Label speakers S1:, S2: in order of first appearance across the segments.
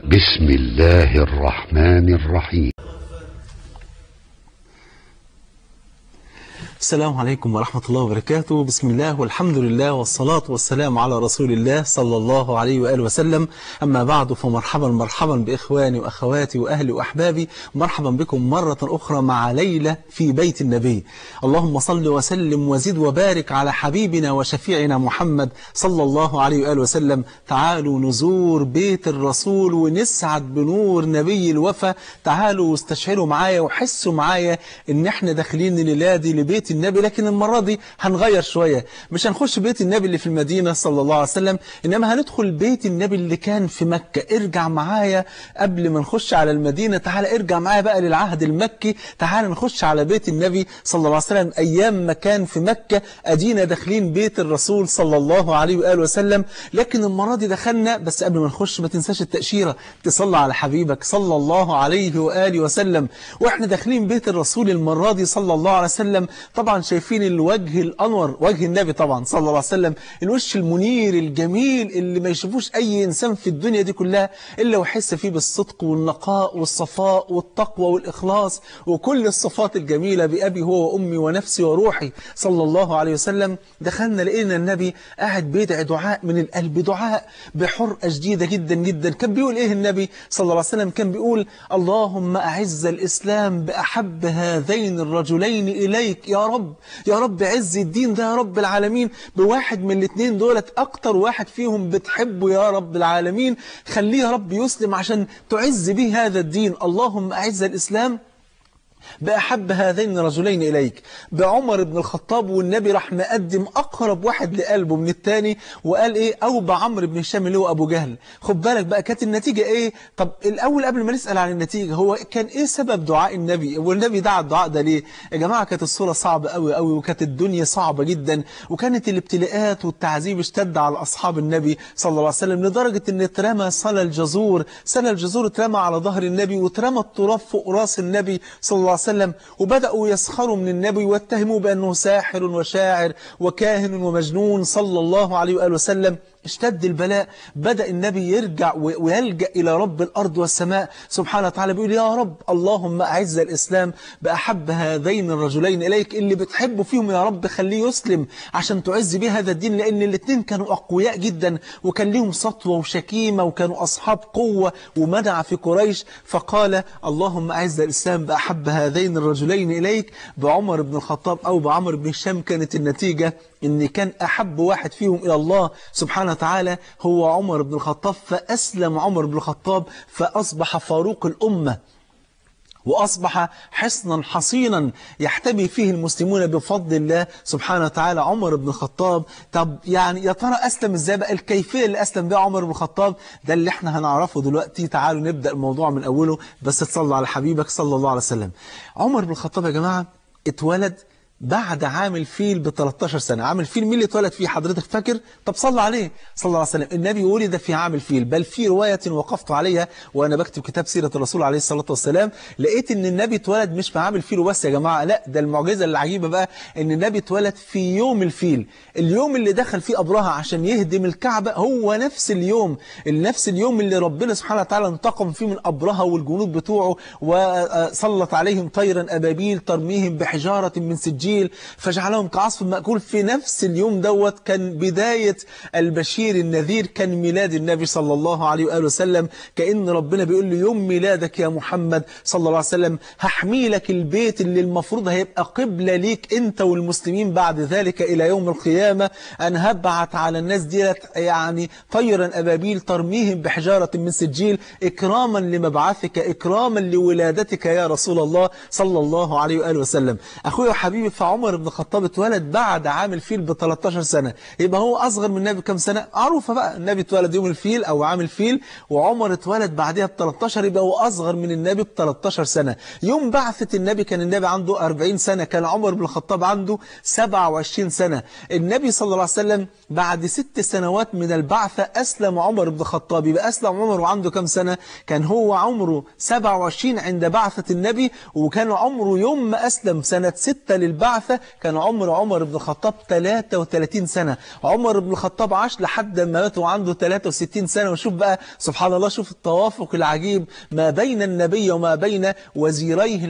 S1: بسم الله الرحمن الرحيم.
S2: السلام عليكم ورحمة الله وبركاته. بسم الله والحمد لله والصلاة والسلام على رسول الله صلى الله عليه وآله وسلم. أما بعد، فمرحبا مرحبا بإخواني وأخواتي وأهلي وأحبابي، مرحبا بكم مرة أخرى مع ليلة في بيت النبي. اللهم صل وسلم وزد وبارك على حبيبنا وشفيعنا محمد صلى الله عليه وآله وسلم. تعالوا نزور بيت الرسول ونسعد بنور نبي الوفا. تعالوا واستشعروا معايا وحسوا معايا إن احنا داخلين الليلة دي لبيت النبي، لكن المرة دي هنغير شوية. مش هنخش بيت النبي اللي في المدينة صلى الله عليه وسلم، إنما هندخل بيت النبي اللي كان في مكة. ارجع معايا قبل ما نخش على المدينة، تعال ارجع معايا بقى للعهد المكي. تعال نخش على بيت النبي صلى الله عليه وسلم أيام ما كان في مكة. أدينا داخلين بيت الرسول صلى الله عليه وآله وسلم، لكن المرة دي دخلنا. بس قبل ما نخش ما تنساش التأشيرة، تصلى على حبيبك صلى الله عليه وآله وسلم. واحنا داخلين بيت الرسول المرة دي صلى الله عليه وسلم، طبعا شايفين الوجه الأنور، وجه النبي طبعا صلى الله عليه وسلم، الوش المنير الجميل اللي ما يشوفوش أي إنسان في الدنيا دي كلها إلا ويحس فيه بالصدق والنقاء والصفاء والتقوى والإخلاص وكل الصفات الجميلة. بأبي هو وأمي ونفسي وروحي صلى الله عليه وسلم. دخلنا لقينا النبي قاعد بيدعي دعاء من القلب، دعاء بحرقة شديدة جدا جدا. كان بيقول إيه النبي صلى الله عليه وسلم؟ كان بيقول: اللهم أعز الإسلام بأحب هذين الرجلين إليك يا رب. يا رب عز الدين ده يا رب العالمين بواحد من الاثنين دولت، أكتر واحد فيهم بتحبه يا رب العالمين، خليه يا رب يسلم عشان تعز به هذا الدين. اللهم أعز الإسلام بأحب هذين الرجلين إليك، بعمر بن الخطاب. والنبي راح مقدم أقرب واحد لقلبه من الثاني وقال إيه؟ أو بعمر بن هشام اللي هو أبو جهل. خد بالك بقى كانت النتيجة إيه؟ طب الأول قبل ما نسأل عن النتيجة، هو كان إيه سبب دعاء النبي؟ والنبي دعا الدعاء ده ليه؟ يا جماعة كانت الصورة صعبة قوي قوي، وكانت الدنيا صعبة جدا، وكانت الابتلاءات والتعذيب اشتد على أصحاب النبي صلى الله عليه وسلم لدرجة إن اترمى سنة الجزور اترمى على ظهر النبي، واترمى التراب فوق راس النبي صلى الله عليه وسلم. وبدأوا يسخروا من النبي واتهموا بأنه ساحر وشاعر وكاهن ومجنون صلى الله عليه وآله وسلم. اشتد البلاء، بدأ النبي يرجع ويلجأ إلى رب الأرض والسماء سبحانه وتعالى، بيقول: يا رب اللهم أعز الإسلام بأحب هذين الرجلين إليك، اللي بتحبه فيهم يا رب خليه يسلم عشان تعز به هذا الدين. لأن الاثنين كانوا أقوياء جدا، وكان لهم سطوة وشكيمة، وكانوا أصحاب قوة ومنع في قريش. فقال: اللهم أعز الإسلام بأحب هذين الرجلين إليك، بعمر بن الخطاب أو بعمر بن هشام. كانت النتيجة إن كان أحب واحد فيهم إلى الله سبحانه وتعالى هو عمر بن الخطاب. فأسلم عمر بن الخطاب، فأصبح فاروق الأمة، وأصبح حصنا حصينا يحتمي فيه المسلمون بفضل الله سبحانه وتعالى. عمر بن الخطاب، طب يعني يا ترى أسلم إزاي بقى؟ الكيفية اللي أسلم بها عمر بن الخطاب ده اللي احنا هنعرفه دلوقتي. تعالوا نبدأ الموضوع من أوله، بس تصلى على حبيبك صلى الله عليه وسلم. عمر بن الخطاب يا جماعة اتولد بعد عام الفيل ب 13 سنة. عام الفيل مين اللي اتولد فيه حضرتك فاكر؟ طب صلى عليه صلى الله عليه وسلم. النبي ولد في عام الفيل، بل في رواية وقفت عليها وأنا بكتب كتاب سيرة الرسول عليه الصلاة والسلام، لقيت إن النبي اتولد مش في عام الفيل وبس يا جماعة، لا ده المعجزة العجيبة بقى إن النبي اتولد في يوم الفيل، اليوم اللي دخل فيه أبرهة عشان يهدم الكعبة، هو نفس اليوم اللي ربنا سبحانه وتعالى انتقم فيه من أبرهة والجنود بتوعه، وسلط عليهم طيرا أبابيل ترميهم بحجارة من سجيل فجعلهم كعصف مأكول. في نفس اليوم دوت كان بداية البشير النذير، كان ميلاد النبي صلى الله عليه وآله وسلم. كأن ربنا بيقول له: يوم ميلادك يا محمد صلى الله عليه وسلم هحمي لك البيت اللي المفروض هيبقى قبلة ليك انت والمسلمين بعد ذلك إلى يوم القيامة. أنا هبعت على الناس دي يعني طيرا أبابيل ترميهم بحجارة من سجيل إكراما لمبعثك، إكراما لولادتك يا رسول الله صلى الله عليه وآله وسلم. أخوي وحبيبي، فعمر بن الخطاب اتولد بعد عام الفيل ب 13 سنة، يبقى هو أصغر من النبي كم سنة؟ معروفة بقى، النبي اتولد يوم الفيل أو عام الفيل، وعمر اتولد بعدها ب 13، يبقى هو أصغر من النبي ب 13 سنة. يوم بعثة النبي كان النبي عنده 40 سنة، كان عمر بن الخطاب عنده 27 سنة. النبي صلى الله عليه وسلم بعد 6 سنوات من البعثة أسلم عمر بن الخطاب، يبقى أسلم عمر وعنده كم سنة؟ كان هو عمره 27 عند بعثة النبي، وكان عمره يوم ما أسلم سنة 6 للبعثة البعثة كان عمر بن الخطاب 33 سنة. عمر بن الخطاب عاش لحد ما مات وعنده 63 سنة. وشوف بقى سبحان الله، شوف التوافق العجيب ما بين النبي وما بين وزيريه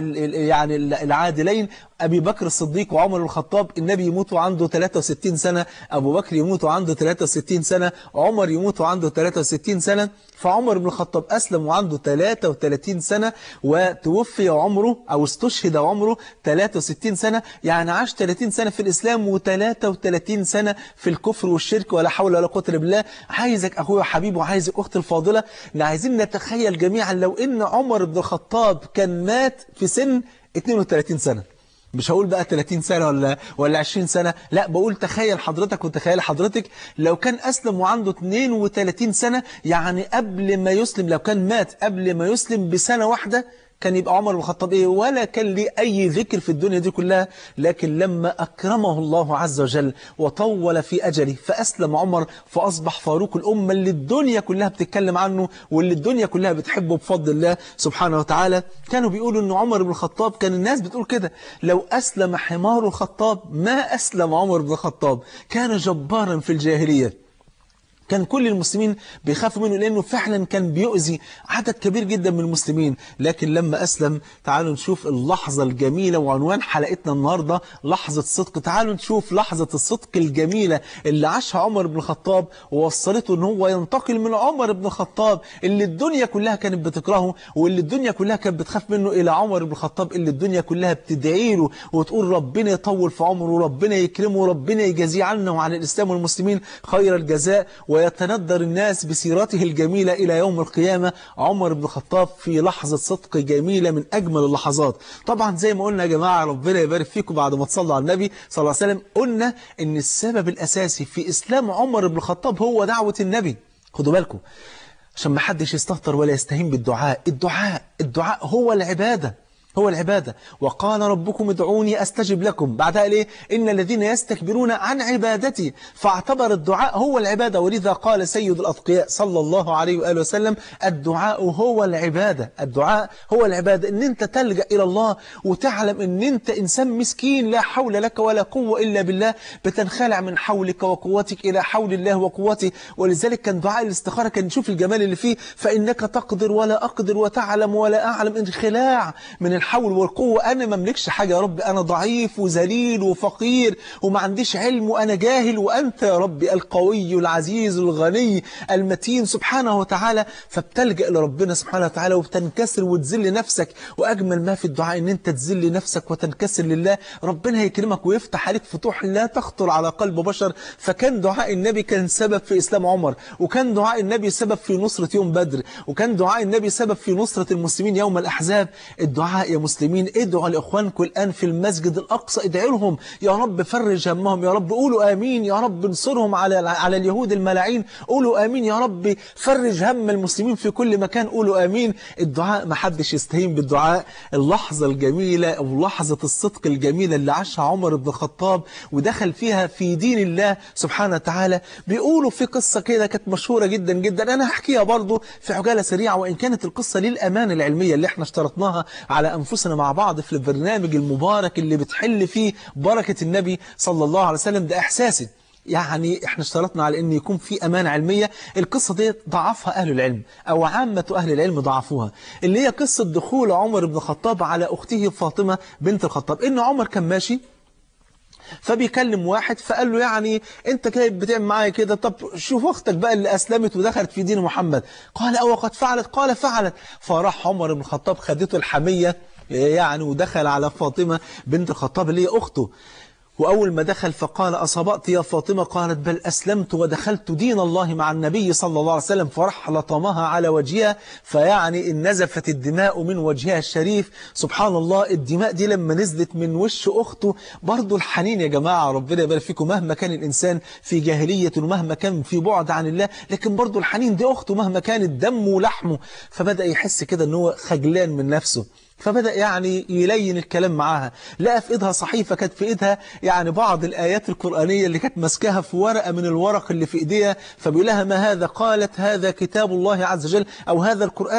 S2: يعني العادلين أبي بكر الصديق وعمر بن الخطاب. النبي يموت وعنده 63 سنة، أبو بكر يموت وعنده 63 سنة، عمر يموت وعنده 63 سنة. فعمر بن الخطاب أسلم وعنده 33 سنة، وتوفي عمره أو استشهد عمره 63 سنة. يعني عاش 30 سنة في الإسلام و33 سنة في الكفر والشرك، ولا حول ولا قوة إلا بالله. عايزك أخويا وحبيبي وعايزك أختي الفاضلة، عايزين نتخيل جميعا لو إن عمر بن الخطاب كان مات في سن 32 سنة. مش هقول بقى 30 سنة ولا 20 سنة، لا بقول تخيل حضرتك وتخيل حضرتك لو كان أسلم وعنده 32 سنة، يعني قبل ما يسلم، لو كان مات قبل ما يسلم بسنة واحدة، كان يبقى عمر بن الخطاب إيه؟ ولا كان ليه أي ذكر في الدنيا دي كلها. لكن لما أكرمه الله عز وجل وطول في أجله فأسلم عمر، فأصبح فاروق الأمة اللي الدنيا كلها بتتكلم عنه واللي الدنيا كلها بتحبه بفضل الله سبحانه وتعالى. كانوا بيقولوا أن عمر بن الخطاب، كان الناس بتقول كده، لو أسلم حمار الخطاب ما أسلم عمر بن الخطاب. كان جبارا في الجاهلية، كان كل المسلمين بيخافوا منه لأنه فعلا كان بيؤذي عدد كبير جدا من المسلمين. لكن لما أسلم، تعالوا نشوف اللحظة الجميلة، وعنوان حلقتنا النهاردة لحظة صدق. تعالوا نشوف لحظة الصدق الجميلة اللي عاشها عمر بن الخطاب ووصلته ان هو ينتقل من عمر بن الخطاب اللي الدنيا كلها كانت بتكرهه واللي الدنيا كلها كانت بتخاف منه، إلى عمر بن الخطاب اللي الدنيا كلها بتدعي له وتقول ربنا يطول في عمره وربنا يكرمه وربنا يجازيه عنا وعن الإسلام والمسلمين خير الجزاء، ويتندر الناس بسيرته الجميلة إلى يوم القيامة. عمر بن الخطاب في لحظة صدق جميلة من أجمل اللحظات. طبعا زي ما قلنا يا جماعة، ربنا يبارك فيكم، بعد ما تصلوا على النبي صلى الله عليه وسلم، قلنا إن السبب الأساسي في إسلام عمر بن الخطاب هو دعوة النبي. خدوا بالكم عشان ما حدش يستهتر ولا يستهين بالدعاء. الدعاء هو العبادة، هو العبادة. وقال ربكم ادعوني أستجب لكم. بعدها ليه؟ إن الذين يستكبرون عن عبادتي. فاعتبر الدعاء هو العبادة. ولذا قال سيد الأتقياء صلى الله عليه وآله وسلم الدعاء هو العبادة. الدعاء هو العبادة، إن أنت تلجأ إلى الله وتعلم إن أنت إنسان مسكين لا حول لك ولا قوة إلا بالله، بتنخلع من حولك وقوتك إلى حول الله وقوته. ولذلك كان دعاء الاستخارة، كان نشوف الجمال اللي فيه، فإنك تقدر ولا أقدر وتعلم ولا أعلم، انخلاع من الحول والقوة. أنا ما مملكش حاجة يا رب، أنا ضعيف وذليل وفقير وما عنديش علم وأنا جاهل، وأنت يا رب القوي العزيز الغني المتين سبحانه وتعالى. فبتلجأ لربنا سبحانه وتعالى وبتنكسر وتذل نفسك. وأجمل ما في الدعاء إن أنت تذل نفسك وتنكسر لله، ربنا هيكرمك ويفتح عليك فتوح لا تخطر على قلب بشر. فكان دعاء النبي كان سبب في إسلام عمر، وكان دعاء النبي سبب في نصرة يوم بدر، وكان دعاء النبي سبب في نصرة المسلمين يوم الأحزاب. الدعاء يا مسلمين، ادعوا لإخوانكم الآن في المسجد الأقصى، ادعوا لهم يا رب فرج همهم، يا رب قولوا آمين، يا رب انصرهم على اليهود الملاعين، قولوا آمين، يا رب فرج هم المسلمين في كل مكان، قولوا آمين. الدعاء ما حدش يستهين بالدعاء. اللحظة الجميلة أو لحظة الصدق الجميلة اللي عاشها عمر بن الخطاب ودخل فيها في دين الله سبحانه وتعالى. بيقولوا في قصة كده كانت مشهورة جدا جدا، أنا هحكيها برضو في عجالة سريعة، وإن كانت القصة للأمانة العلمية اللي احنا اشترطناها على أنفسنا مع بعض في البرنامج المبارك اللي بتحل فيه بركة النبي صلى الله عليه وسلم. ده إحساسي، يعني احنا اشترطنا على ان يكون في امانه علميه. القصه دي ضعفها اهل العلم او عامه اهل العلم ضعفوها، اللي هي قصه دخول عمر بن الخطاب على اخته فاطمه بنت الخطاب. ان عمر كان ماشي فبيكلم واحد فقال له يعني انت كده بتعمل معايا كده، طب شوف اختك بقى اللي اسلمت ودخلت في دين محمد. قال او قد فعلت؟ قال فعلت. فراح عمر بن الخطاب خدته الحميه يعني ودخل على فاطمه بنت الخطاب اللي هي اخته. وأول ما دخل فقال أصبأت يا فاطمة؟ قالت بل أسلمت ودخلت دين الله مع النبي صلى الله عليه وسلم. فرح لطمها على وجهها، فيعني إن نزفت الدماء من وجهها الشريف. سبحان الله، الدماء دي لما نزلت من وش أخته، برضو الحنين يا جماعة، ربنا يبارك فيكم، مهما كان الإنسان في جاهلية ومهما كان في بعد عن الله، لكن برضو الحنين دي أخته مهما كانت دمه ولحمه. فبدأ يحس كده أنه هو خجلان من نفسه، فبدأ يعني يلين الكلام معاها. لقى في إيدها صحيفة، كانت في إيدها يعني بعض الآيات القرآنية اللي كانت ماسكاها في ورقة من الورق اللي في إيديها. فبيقول لها ما هذا؟ قالت هذا كتاب الله عز وجل أو هذا القرآن.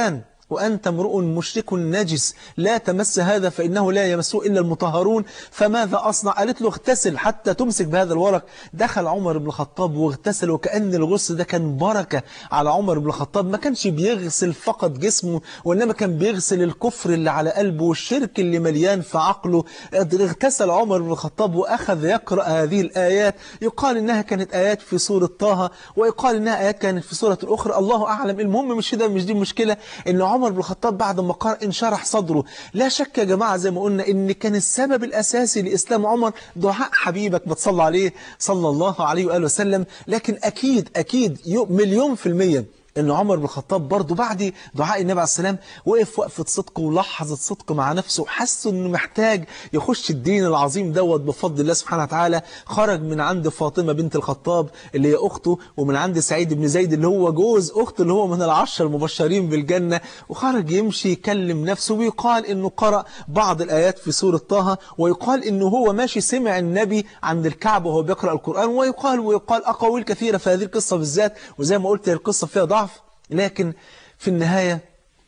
S2: وأنت امرؤ مشرك نجس لا تمس هذا فإنه لا يمسه إلا المطهرون، فماذا أصنع؟ قالت له اغتسل حتى تمسك بهذا الورق. دخل عمر بن الخطاب واغتسل، وكأن الغسل ده كان بركة على عمر بن الخطاب. ما كانش بيغسل فقط جسمه، وإنما كان بيغسل الكفر اللي على قلبه والشرك اللي مليان في عقله. اغتسل عمر بن الخطاب وأخذ يقرأ هذه الآيات. يقال إنها كانت آيات في سورة طه، ويقال إنها آيات كانت في سورة أخرى، الله أعلم. المهم مش دي المشكلة، إن عمر بن الخطاب بعد ما قرأ انشرح صدره. لا شك يا جماعة زي ما قلنا إن كان السبب الأساسي لإسلام عمر دعاء حبيبك بتصلى عليه صلى الله عليه وآله وسلم. لكن أكيد مليون في المية إن عمر بن الخطاب برضه بعد دعاء النبي عليه السلام وقف وقفة صدق ولحظة صدق مع نفسه، وحس إنه محتاج يخش الدين العظيم دوت بفضل الله سبحانه وتعالى. خرج من عند فاطمة بنت الخطاب اللي هي أخته، ومن عند سعيد بن زيد اللي هو جوز أخته اللي هو من العشر المبشرين بالجنة، وخرج يمشي يكلم نفسه. ويقال إنه قرأ بعض الآيات في سورة طه، ويقال إنه هو ماشي سمع النبي عند الكعبة وهو بيقرأ القرآن. ويقال أقاويل كثيرة في هذه القصة بالذات، وزي ما قلت القصة فيها ضعف. لكن في النهاية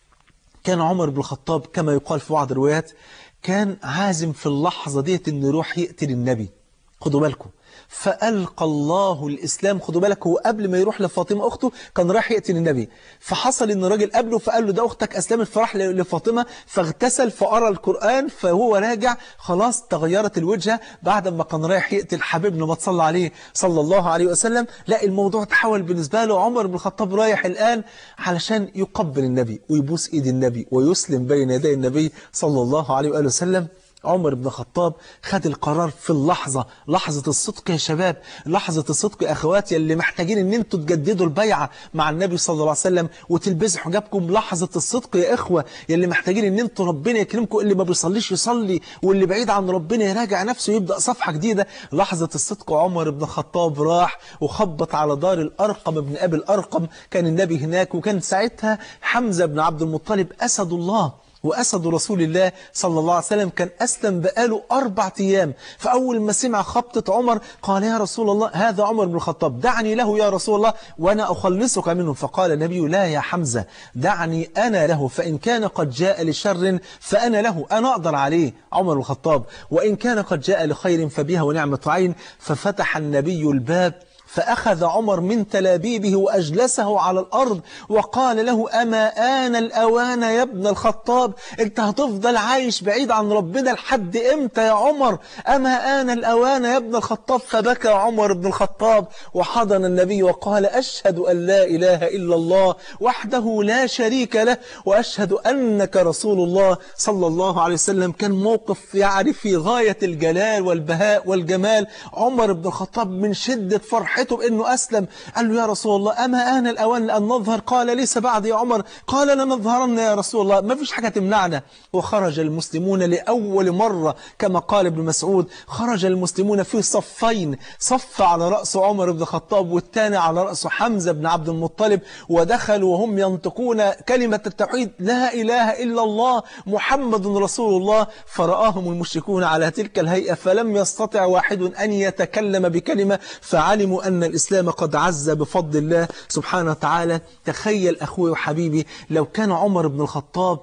S2: كان عمر بن الخطاب كما يقال في بعض الروايات كان عازم في اللحظة ديت إنه يروح يقتل النبي. خدوا بالكم، فألقى الله الإسلام. خدوا بالك، هو قبل ما يروح لفاطمة أخته كان راح يقتل النبي، فحصل إن راجل قبله فقال له ده أختك أسلمت، فراح لفاطمة فاغتسل فقرأ القرآن، فهو راجع خلاص تغيرت الوجهة بعد ما كان رايح يقتل حبيبنا ما تصلى عليه صلى الله عليه وسلم. لا، الموضوع تحول بالنسبة له. عمر بن الخطاب رايح الآن علشان يقبل النبي ويبوس إيد النبي ويسلم بين يدي النبي صلى الله عليه وآله وسلم. عمر بن الخطاب خد القرار في اللحظة، لحظة الصدق يا شباب، لحظة الصدق يا أخواتي اللي محتاجين ان انتوا تجددوا البيعة مع النبي صلى الله عليه وسلم وتلبسوا حجابكم. لحظة الصدق يا إخوة اللي محتاجين ان انتوا ربنا يكرمكم، اللي ما بيصليش يصلي، واللي بعيد عن ربنا يراجع نفسه يبدأ صفحة جديدة. لحظة الصدق عمر بن الخطاب راح وخبط على دار الأرقم ابن أبي الأرقم، كان النبي هناك، وكان ساعتها حمزة بن عبد المطلب أسد الله وأسد رسول الله صلى الله عليه وسلم، كان أسلم بقاله 4 أيام. فأول ما سمع خبطة عمر قال يا رسول الله هذا عمر بن الخطاب، دعني له يا رسول الله وأنا أخلصك منه. فقال النبي لا يا حمزة، دعني أنا له، فإن كان قد جاء لشر فأنا له، أنا أقدر عليه عمر بن الخطاب، وإن كان قد جاء لخير فبها ونعمة عين. ففتح النبي الباب، فأخذ عمر من تلابيبه وأجلسه على الأرض وقال له أما آن الأوان يا ابن الخطاب؟ أنت هتفضل عايش بعيد عن ربنا لحد إمتى يا عمر؟ أما آن الأوان يا ابن الخطاب؟ فبكى عمر بن الخطاب وحضن النبي وقال أشهد أن لا إله إلا الله وحده لا شريك له وأشهد أنك رسول الله صلى الله عليه وسلم. كان موقف يعني في غاية الجلال والبهاء والجمال. عمر بن الخطاب من شدة فرحته بأنه أسلم قال له يا رسول الله أما آن الأوان أن نظهر؟ قال ليس بعد يا عمر. قال لنظهرن يا رسول الله، ما فيش حاجة تمنعنا. وخرج المسلمون لأول مرة كما قال ابن مسعود، خرج المسلمون في صفين، صف على رأس عمر بن الخطاب والثاني على رأس حمزة بن عبد المطلب، ودخلوا وهم ينطقون كلمة التوحيد لا إله إلا الله محمد رسول الله. فرآهم المشركون على تلك الهيئة فلم يستطع واحد أن يتكلم بكلمة، فعلموا أن الإسلام قد عز بفضل الله سبحانه وتعالى. تخيل أخوي وحبيبي لو كان عمر بن الخطاب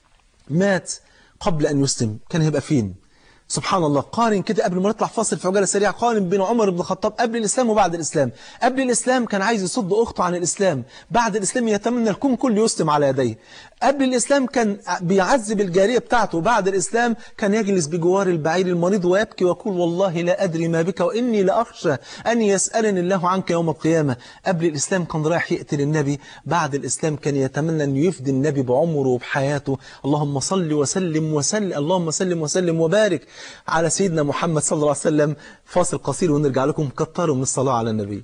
S2: مات قبل أن يسلم كان هيبقى فين؟ سبحان الله. قارن كده قبل ما نطلع فاصل في عجالة سريعة، قارن بين عمر بن الخطاب قبل الإسلام وبعد الإسلام. قبل الإسلام كان عايز يصد أخته عن الإسلام، بعد الإسلام يتمنى الكون كله يسلم على يديه. قبل الإسلام كان بيعذب الجارية بتاعته، بعد الإسلام كان يجلس بجوار البعير المريض ويبكي ويقول والله لا أدري ما بك وإني لأخشى أن يسألني الله عنك يوم القيامة. قبل الإسلام كان رايح يقتل النبي، بعد الإسلام كان يتمنى أن يفدي النبي بعمره وبحياته. اللهم صل وسلم اللهم سلم وسلم وبارك على سيدنا محمد صلى الله عليه وسلم. فاصل قصير ونرجع لكم. كتروا من الصلاة على النبي.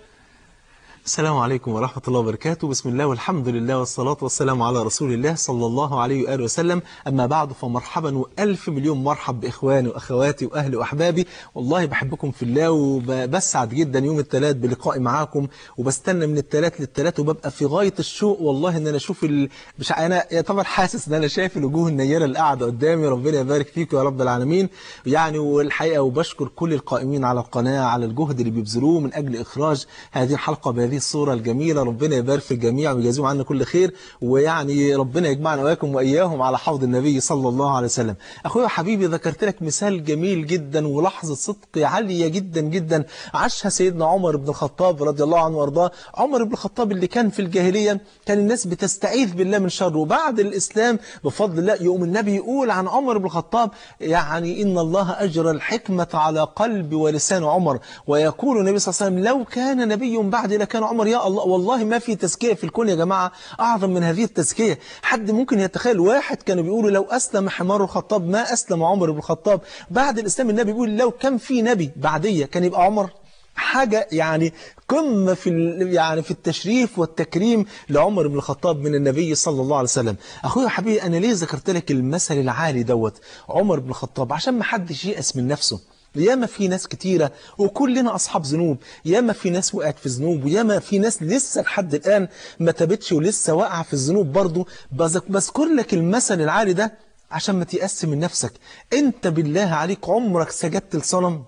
S2: السلام عليكم ورحمة الله وبركاته. بسم الله والحمد لله والصلاة والسلام على رسول الله صلى الله عليه وآله وسلم. أما بعد فمرحبا وألف مليون مرحب بإخواني وأخواتي وأهلي وأحبابي. والله بحبكم في الله وبسعد جدا يوم الثلاث بلقائي معاكم، وبستنى من الثلاث للثلاث وببقى في غاية الشوق والله إن أنا أشوف مش أنا طبعا حاسس إن أنا شايف الوجوه النيرة اللي قاعدة قدامي. ربنا يبارك فيكم يا رب العالمين يعني. والحقيقة وبشكر كل القائمين على القناة على الجهد اللي بيبذلوه من أجل إخراج هذه الحلقة بهذه هذه الصورة الجميلة. ربنا يبارك في الجميع ويجازيهم عنا كل خير، ويعني ربنا يجمعنا وإياكم وإياهم على حوض النبي صلى الله عليه وسلم. أخويا وحبيبي، ذكرت لك مثال جميل جدا ولحظة صدق عالية جدا جدا عاشها سيدنا عمر بن الخطاب رضي الله عنه وارضاه. عمر بن الخطاب اللي كان في الجاهلية كان الناس بتستعيذ بالله من شره، وبعد الإسلام بفضل الله يقوم النبي يقول عن عمر بن الخطاب يعني إن الله أجرى الحكمة على قلب ولسان عمر، ويقول النبي صلى الله عليه وسلم لو كان نبي بعدي لكان عمر. يا الله، والله ما في تزكية في الكون يا جماعة أعظم من هذه التزكية. حد ممكن يتخيل؟ واحد كانوا بيقولوا لو أسلم حمار الخطاب ما أسلم عمر بن الخطاب. بعد الإسلام النبي بيقول لو كان في نبي بعدية كان يبقى عمر. حاجة يعني قمة في التشريف والتكريم لعمر بن الخطاب من النبي صلى الله عليه وسلم. أخويا حبيبي، أنا ليه ذكرت لك المثل العالي دوت عمر بن الخطاب؟ عشان ما حدش ييأس من نفسه. ياما في ناس كتيرة وكلنا أصحاب ذنوب، ياما في ناس وقعت في ذنوب، وياما في ناس لسه لحد الآن ما تابتش ولسه واقعة في الذنوب برضه. بذكر لك المثل العالي ده عشان ما تيأس من نفسك. أنت بالله عليك عمرك سجدت لصنم؟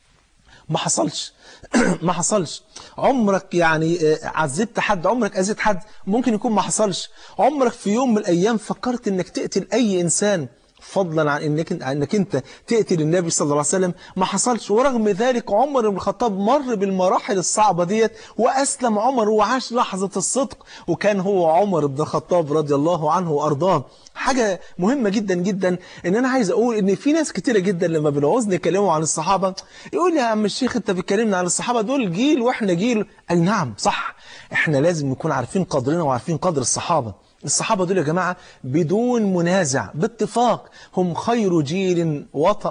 S2: ما حصلش. ما حصلش. عمرك يعني عذبت حد؟ عمرك أذيت حد؟ ممكن يكون ما حصلش. عمرك في يوم من الأيام فكرت إنك تقتل أي إنسان فضلا عن انك انت تقتل النبي صلى الله عليه وسلم؟ ما حصلش. ورغم ذلك عمر بن الخطاب مر بالمراحل الصعبة ديت وأسلم عمر وعاش لحظة الصدق، وكان هو عمر بن الخطاب رضي الله عنه وأرضاه. حاجة مهمة جدا جدا ان انا عايز اقول ان في ناس كتيرة جدا لما بنعوز نكلموا عن الصحابة يقول يا عم الشيخ انت بتكلمنا عن الصحابة دول جيل واحنا جيل. اي نعم صح، احنا لازم نكون عارفين قدرنا وعارفين قدر الصحابة. الصحابة دول يا جماعة بدون منازع باتفاق هم خير جيل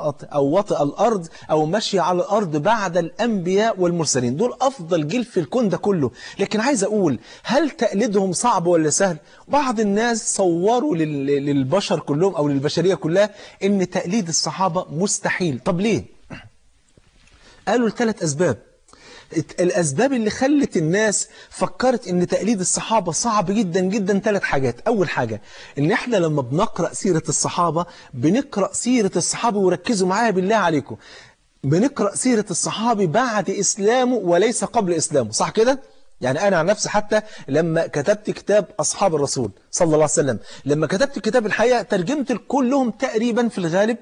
S2: وطأ الأرض أو مشي على الأرض بعد الأنبياء والمرسلين. دول أفضل جيل في الكون ده كله. لكن عايز أقول هل تقليدهم صعب ولا سهل؟ بعض الناس صوروا للبشر كلهم أو للبشرية كلها إن تقليد الصحابة مستحيل. طب ليه؟ قالوا ل3 أسباب. الأسباب اللي خلت الناس فكرت ان تقليد الصحابة صعب جدا جدا 3 حاجات. أول حاجة ان احنا لما بنقرأ سيرة الصحابة بنقرأ سيرة الصحابة، وركزوا معايا بالله عليكم، بنقرأ سيرة الصحابي بعد إسلامه وليس قبل إسلامه. صح كده؟ يعني أنا عن نفسي حتى لما كتبت كتاب أصحاب الرسول صلى الله عليه وسلم، لما كتبت كتاب الحقيقة ترجمت كلهم تقريبا في الغالب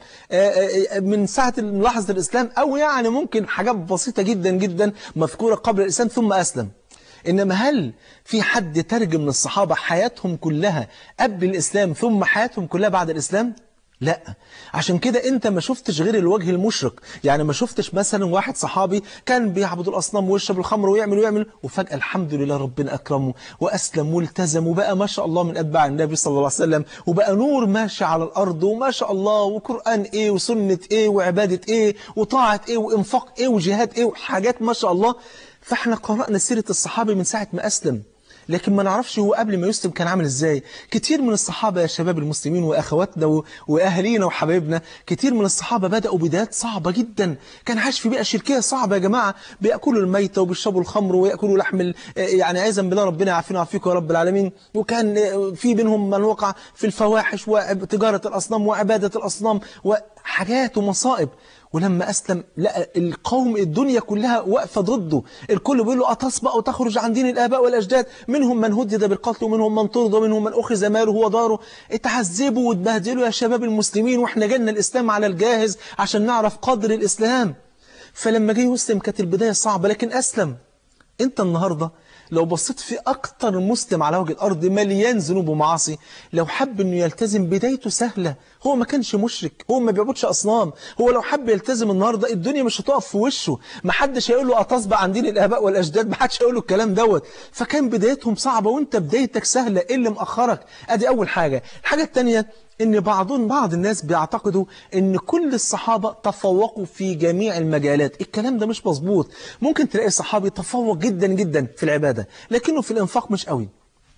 S2: من ساعة لحظة الإسلام، أو يعني ممكن حاجات بسيطة جدا جدا مذكورة قبل الإسلام ثم أسلم. إنما هل في حد ترجم من الصحابة حياتهم كلها قبل الإسلام ثم حياتهم كلها بعد الإسلام؟ لا. عشان كده انت ما شفتش غير الوجه المشرق. يعني ما شفتش مثلا واحد صحابي كان بيعبد الأصنام ويشرب الخمر ويعمل وفجأة الحمد لله ربنا أكرمه وأسلم والتزم وبقى ما شاء الله من أتباع النبي صلى الله عليه وسلم، وبقى نور ماشي على الأرض وما شاء الله، وقرآن إيه وسنة إيه وعبادة إيه وطاعة إيه وإنفاق إيه وجهاد إيه وحاجات ما شاء الله. فإحنا قرأنا سيرة الصحابي من ساعة ما أسلم، لكن ما نعرفش هو قبل ما يسلم كان عامل ازاي. كتير من الصحابة يا شباب المسلمين وأخواتنا وأهلينا وحبايبنا، كتير من الصحابة بدأوا بدايات صعبة جدا. كان عايش في بيئة شركية صعبة يا جماعة، بيأكلوا الميتة وبيشربوا الخمر ويأكلوا لحم يعني عايزا بالله ربنا يعافينا ويعافيكم يا رب العالمين. وكان في منهم من وقع في الفواحش وتجارة الأصنام وعبادة الأصنام وحاجات ومصائب. ولما أسلم لقى القوم الدنيا كلها واقفة ضده، الكل بيقول له أتصبأ وتخرج عن دين الآباء والأجداد، منهم من هدد بالقتل ومنهم من طرد ومنهم من أخذ ماله وداره. اتعذبوا واتبهدلوا يا شباب المسلمين، واحنا جالنا الإسلام على الجاهز عشان نعرف قدر الإسلام. فلما جه يسلم كانت البداية صعبة لكن أسلم. انت النهاردة لو بصيت في أكتر مسلم على وجه الأرض مليان ذنوب ومعاصي، لو حب أنه يلتزم بدايته سهلة. هو ما كانش مشرك، هو ما بيعبدش أصنام، هو لو حب يلتزم النهاردة الدنيا مش هتقف في وشه، ما حدش هيقول له أتصبع عن دين الآباء والأجداد، ما حدش هيقول له الكلام دوت. فكان بدايتهم صعبة وانت بدايتك سهلة. إيه اللي مأخرك؟ أدي أول حاجة. الحاجة الثانية إن بعض الناس بيعتقدوا إن كل الصحابة تفوقوا في جميع المجالات. الكلام ده مش مظبوط. ممكن تلاقي صحابي تفوق جدا جدا في العبادة لكنه في الإنفاق مش قوي.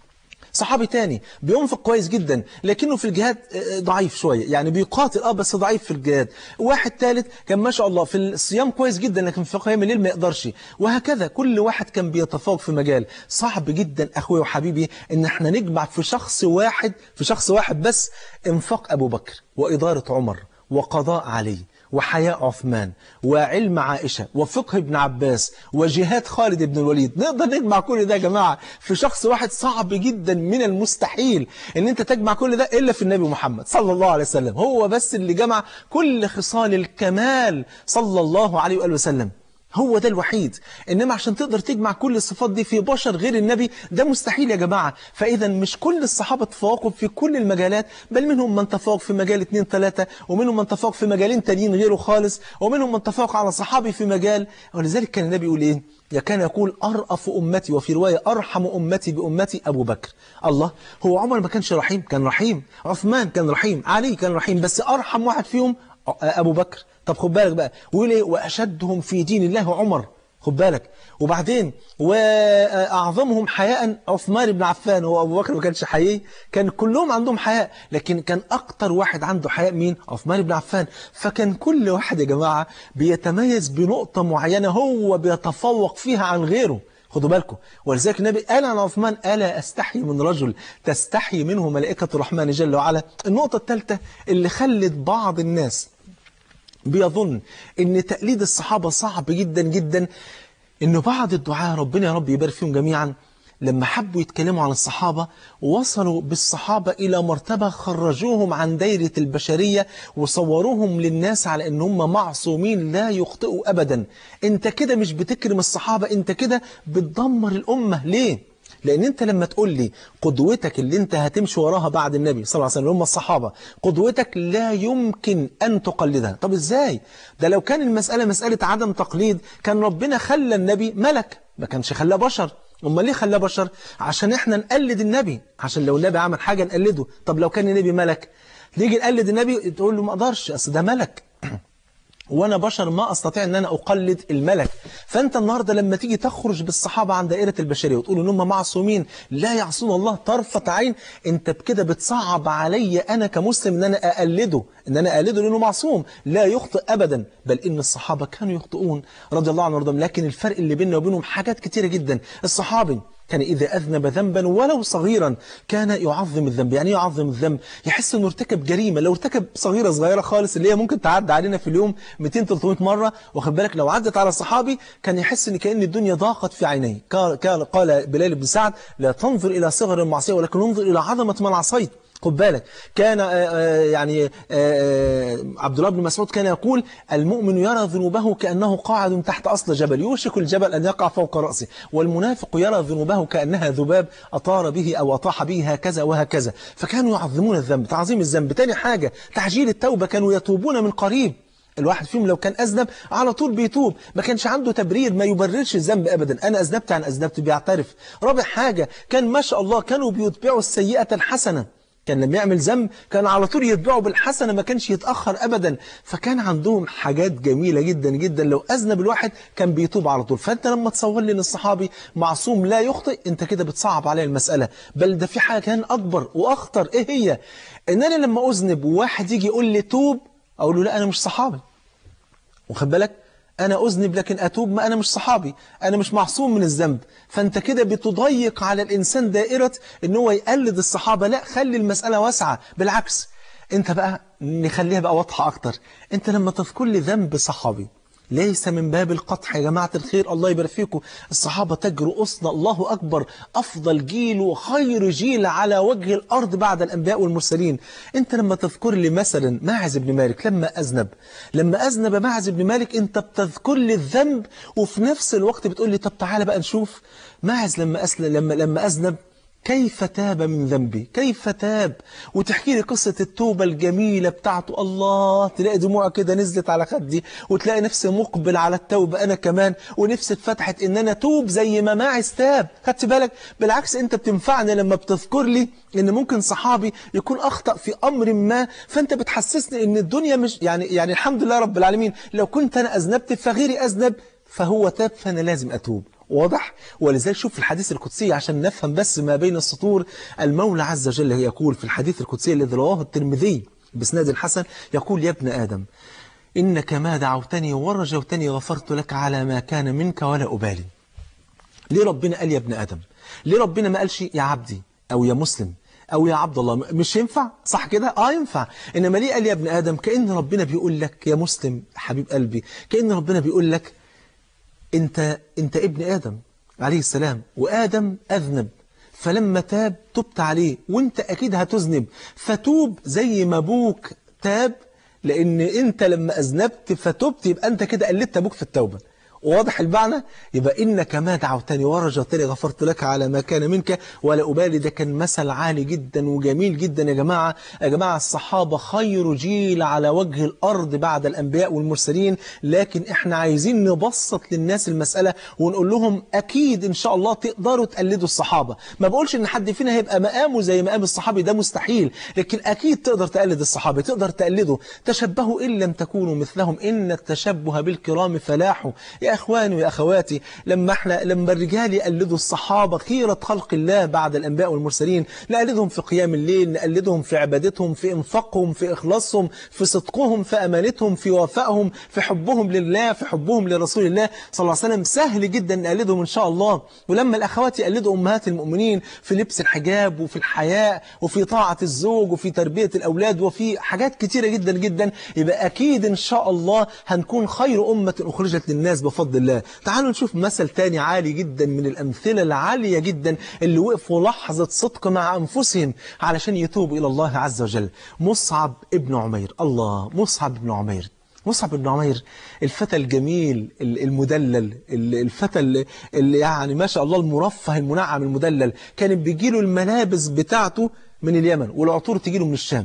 S2: صحابي تاني بينفق كويس جدا لكنه في الجهاد ضعيف شوية، يعني بيقاتل بس ضعيف في الجهاد. واحد ثالث كان ما شاء الله في الصيام كويس جدا لكن في قيام الليل ما يقدرش. وهكذا كل واحد كان بيتفوق في مجال. صعب جدا أخوي وحبيبي إن احنا نجمع في شخص واحد بس إنفاق أبو بكر وإدارة عمر وقضاء علي وحياء عثمان وعلم عائشة وفقه ابن عباس وجهاد خالد بن الوليد، نقدر نجمع كل ده يا جماعة في شخص واحد؟ صعب جدا، من المستحيل ان انت تجمع كل ده الا في النبي محمد صلى الله عليه وسلم. هو بس اللي جمع كل خصال الكمال صلى الله عليه وآله وسلم، هو ده الوحيد. إنما عشان تقدر تجمع كل الصفات دي في بشر غير النبي ده مستحيل يا جماعة. فإذا مش كل الصحابة تفوقوا في كل المجالات، بل منهم من تفوق في مجال 2 3، ومنهم من تفوق في مجالين تانيين غيره خالص، ومنهم من تفوق على صحابي في مجال. ولذلك كان النبي يقول إيه؟ كان يقول أرأف أمتي، وفي رواية أرحم أمتي بأمتي أبو بكر. الله، هو عمر ما كانش رحيم؟ كان رحيم. عثمان كان رحيم، علي كان رحيم، بس أرحم واحد فيهم أبو بكر. طب خد بالك بقى، ويقول ايه؟ واشدهم في دين الله عمر، خد بالك. وبعدين واعظمهم حياء عثمان بن عفان. هو ابو بكر ما كانش حيي، كان كلهم عندهم حياء، لكن كان اكتر واحد عنده حياء مين؟ عثمان بن عفان. فكان كل واحد يا جماعه بيتميز بنقطه معينه هو بيتفوق فيها عن غيره، خدوا بالكم. ولذلك النبي قال عن عثمان: ألا أستحي من رجل تستحي منه ملائكة الرحمن جل وعلا. النقطة الثالثة اللي خلت بعض الناس بيظن ان تقليد الصحابة صعب جدا جدا، انه بعض الدعاة ربنا يا رب يبارك فيهم جميعا لما حبوا يتكلموا عن الصحابة وصلوا بالصحابة إلى مرتبة خرجوهم عن دايرة البشرية وصوروهم للناس على أن هم معصومين لا يخطئوا أبدا. أنت كده مش بتكرم الصحابة، أنت كده بتدمر الأمة. ليه؟ لأن أنت لما تقول لي قدوتك اللي أنت هتمشي وراها بعد النبي صلى الله عليه وسلم هم الصحابة، قدوتك لا يمكن أن تقلدها. طب إزاي؟ ده لو كان المسألة مسألة عدم تقليد كان ربنا خلى النبي ملك، ما كانش خلاه بشر. أمال ليه خلاه بشر؟ عشان إحنا نقلد النبي، عشان لو النبي عمل حاجة نقلده. طب لو كان النبي ملك نيجي نقلد النبي تقول له ما أقدرش، أصل ده ملك وأنا بشر ما أستطيع أن أنا أقلد الملك. فأنت النهاردة لما تيجي تخرج بالصحابة عن دائرة البشرية وتقول إن هم معصومين لا يعصون الله طرفة عين، أنت بكده بتصعب علي أنا كمسلم أن أنا أقلده، لأنه معصوم لا يخطئ أبدا. بل إن الصحابة كانوا يخطئون رضي الله عنهم وارضاهم، لكن الفرق اللي بيننا وبينهم حاجات كتيرة جدا. الصحابي كان إذا أذنب ذنبا ولو صغيرا كان يعظم الذنب. يعني يعظم الذنب، يحس إنه ارتكب جريمة. لو ارتكب صغيرة خالص اللي هي ممكن تعدي علينا في اليوم 200-300 مرة، واخد بالك، لو عدت على الصحابي كان يحس إن كأن الدنيا ضاقت في عينيه. قال بلال بن سعد: لا تنظر إلى صغر المعصية ولكن انظر إلى عظمة من عصيت. خد بالك، كان عبد الله بن مسعود كان يقول: المؤمن يرى ذنوبه كأنه قاعد تحت أصل جبل يوشك الجبل أن يقع فوق رأسه، والمنافق يرى ذنوبه كأنها ذباب أطار به أو أطاح به هكذا وهكذا. فكانوا يعظمون الذنب، تعظيم الذنب. تاني حاجة تعجيل التوبة، كانوا يتوبون من قريب. الواحد فيهم لو كان أذنب على طول بيتوب، ما كانش عنده تبرير، ما يبررش الذنب أبدا. أنا أذنبت عن أذنبت، بيعترف. رابع حاجة كان ما شاء الله كانوا بيتبعوا السيئة الحسنة. كان لما يعمل ذنب كان على طول يتبعه بالحسنة، ما كانش يتأخر أبدا. فكان عندهم حاجات جميلة جدا جدا، لو أذنب الواحد كان بيتوب على طول. فأنت لما تصور لي أن الصحابي معصوم لا يخطئ، أنت كده بتصعب عليه المسألة. بل ده في حاجة كان أكبر وأخطر. إيه هي؟ إن أنا لما أذنب وواحد يجي يقول لي توب، أقول له لا أنا مش صحابي، واخد بالك، أنا أذنب لكن أتوب، ما أنا مش صحابي، أنا مش معصوم من الذنب. فأنت كده بتضيق على الإنسان دائرة إن هو يقلد الصحابة. لا، خلي المسألة واسعة. بالعكس، أنت بقى نخليها بقى واضحة أكتر. أنت لما تذكر لي ذنب صحابي ليس من باب القطح يا جماعة الخير، الله يبارك فيكم، الصحابة تجرؤ أصلا، الله أكبر، أفضل جيل وخير جيل على وجه الأرض بعد الأنبياء والمرسلين. أنت لما تذكر لي مثلا ماعز بن مالك لما أذنب ماعز بن مالك، أنت بتذكر لي الذنب وفي نفس الوقت بتقول لي طب تعالى بقى نشوف ماعز لما أذنب كيف تاب من ذنبي، كيف تاب، وتحكي لي قصة التوبة الجميلة بتاعته. الله، تلاقي دموع كده نزلت على خدي، وتلاقي نفسي مقبل على التوبة أنا كمان، ونفسي اتفتحت إن أنا توب زي ما ماعز تاب. خدت بالك؟ بالعكس، أنت بتنفعني لما بتذكر لي إن ممكن صحابي يكون أخطأ في أمر ما، فأنت بتحسسني إن الدنيا مش يعني الحمد لله رب العالمين، لو كنت أنا أذنبت فغيري أذنب فهو تاب، فأنا لازم أتوب. واضح؟ ولذلك شوف في الحديث القدسي عشان نفهم بس ما بين السطور. المولى عز وجل يقول في الحديث القدسي الذي رواه الترمذي بإسناد حسن، يقول: يا ابن آدم إنك ما دعوتني ورجوتني غفرت لك على ما كان منك ولا أبالي. ليه ربنا قال يا ابن آدم؟ ليه ربنا ما قالش يا عبدي أو يا مسلم أو يا عبد الله، مش ينفع؟ صح كده؟ ينفع. إنما ليه قال يا ابن آدم؟ كأن ربنا بيقول لك يا مسلم حبيب قلبي، كأن ربنا بيقول لك أنت ابن آدم عليه السلام، وآدم أذنب، فلما تاب تبت عليه، وانت أكيد هتذنب، فتوب زي ما أبوك تاب، لأن أنت لما أذنبت فتبت يبقى أنت كده قلدت أبوك في التوبة. واضح المعنى؟ يبقى إنك ما دعوتني ورجوتني غفرت لك على ما كان منك ولا أبالي. ده كان مثل عالي جدا وجميل جدا يا جماعة. يا جماعة الصحابة خير جيل على وجه الأرض بعد الأنبياء والمرسلين، لكن إحنا عايزين نبسط للناس المسألة ونقول لهم أكيد إن شاء الله تقدروا تقلدوا الصحابة. ما بقولش إن حد فينا هيبقى مقامه زي مقام الصحابي، ده مستحيل، لكن أكيد تقدر تقلد الصحابة، تقدر تقلده. تشبهوا إن لم تكونوا مثلهم إن التشبه بالكرام فلاح. يا إخواني ويا أخواتي، لما الرجال يقلدوا الصحابة خيرة خلق الله بعد الأنبياء والمرسلين، نقلدهم في قيام الليل، نقلدهم في عبادتهم، في إنفاقهم، في إخلاصهم، في صدقهم، في أمانتهم، في وفائهم، في حبهم لله، في حبهم لرسول الله صلى الله عليه وسلم. سهل جدا نقلدهم إن شاء الله. ولما الأخوات يقلدوا أمهات المؤمنين في لبس الحجاب وفي الحياء وفي طاعة الزوج وفي تربية الأولاد وفي حاجات كتيرة جدا جدا، يبقى أكيد إن شاء الله هنكون خير أمة أخرجت للناس بفضل الله. تعالوا نشوف مثل تاني عالي جدا من الأمثلة العالية جدا اللي وقفوا لحظة صدق مع أنفسهم علشان يتوبوا إلى الله عز وجل. مصعب ابن عمير. الله، مصعب ابن عمير. مصعب بن عمير الفتى الجميل المدلل، الفتى اللي يعني ما شاء الله المرفه المنعم المدلل، كان بيجيله الملابس بتاعته من اليمن والعطور تجيله من الشام.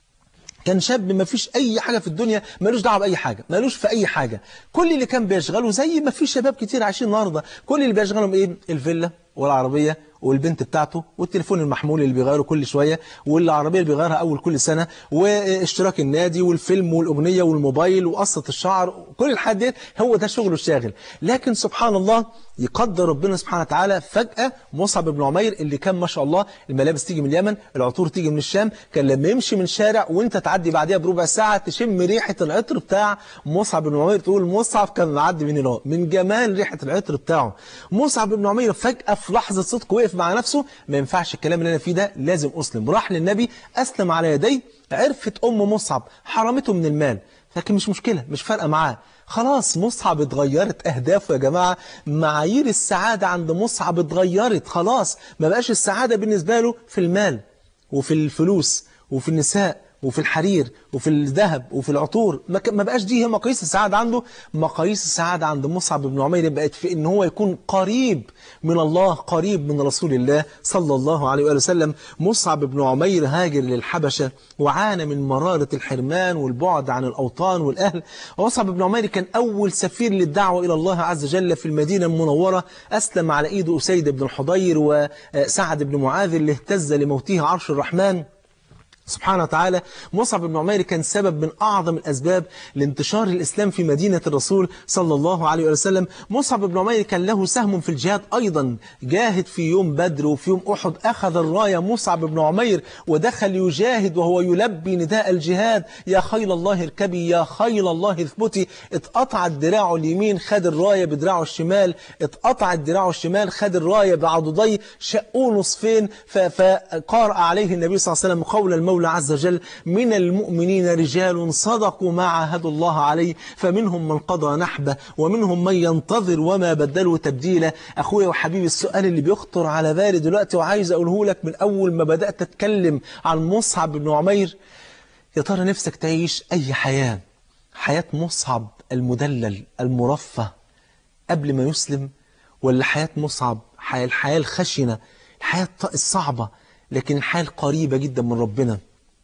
S2: كان شاب ما فيش أي حاجة في الدنيا، مالوش دعوة بأي حاجة، مالوش في أي حاجة. كل اللي كان بيشغله زي ما في شباب كتير عايشين النهارده، كل اللي بيشغلهم إيه؟ الفيلا والعربية والبنت بتاعته والتليفون المحمول اللي بيغيره كل شوية والعربية اللي بيغيرها أول كل سنة واشتراك النادي والفيلم والأغنية والموبايل وقصة الشعر، كل الحاجات دي هو ده شغله الشاغل. لكن سبحان الله يقدر ربنا سبحانه وتعالى فجأة مصعب بن عمير اللي كان ما شاء الله الملابس تيجي من اليمن، العطور تيجي من الشام، كان لما يمشي من شارع وانت تعدي بعدها بربع ساعة تشم ريحة العطر بتاع مصعب بن عمير تقول مصعب كان معدي من هنا، من جمال ريحة العطر بتاعه. مصعب بن عمير فجأة في لحظة صدق وقف مع نفسه، ما ينفعش الكلام اللي انا فيه ده، لازم اسلم. راح للنبي اسلم على يديه. عرفت ام مصعب حرمته من المال، لكن مش مشكلة، مش فارقة معاه. خلاص مصعب اتغيرت أهدافه يا جماعة، معايير السعادة عند مصعب اتغيرت. خلاص ما بقاش السعادة بالنسبة له في المال وفي الفلوس وفي النساء وفي الحرير وفي الذهب وفي العطور، ما بقاش دي هي مقاييس السعادة عنده. مقاييس السعادة عند مصعب بن عمير بقت في ان هو يكون قريب من الله، قريب من رسول الله صلى الله عليه وآله وسلم. مصعب بن عمير هاجر للحبشة وعانى من مرارة الحرمان والبعد عن الأوطان والأهل. مصعب بن عمير كان أول سفير للدعوة إلى الله عز وجل في المدينة المنورة، أسلم على إيد أسيد بن الحضير وسعد بن معاذ اللي اهتز لموته عرش الرحمن سبحانه وتعالى. مصعب بن عمير كان سبب من أعظم الأسباب لانتشار الإسلام في مدينة الرسول صلى الله عليه وسلم. مصعب بن عمير كان له سهم في الجهاد أيضا، جاهد في يوم بدر وفي يوم أحد، أخذ الراية مصعب بن عمير ودخل يجاهد وهو يلبي نداء الجهاد: يا خيل الله اركبي، يا خيل الله اثبتي. اتقطع الدراع اليمين خد الراية بدراعه الشمال، اتقطع الدراع الشمال خد الراية بعضديه، شقوه نصفين. فقارأ عليه النبي صلى الله عليه وسلم قول المولى عز وجل: من المؤمنين رجال صدقوا ما عاهدوا الله عليه فمنهم من قضى نحبه ومنهم من ينتظر وما بدلوا تبديلا. أخويا وحبيبي، السؤال اللي بيخطر على بالي دلوقتي وعايز أقوله لك من أول ما بدأت أتكلم عن مصعب بن عمير: يا ترى نفسك تعيش أي حياة؟ حياة مصعب المدلل المرفه قبل ما يسلم، ولا حياة مصعب الحياة الخشنة، الحياة الصعبة لكن الحياة القريبة جدا من ربنا،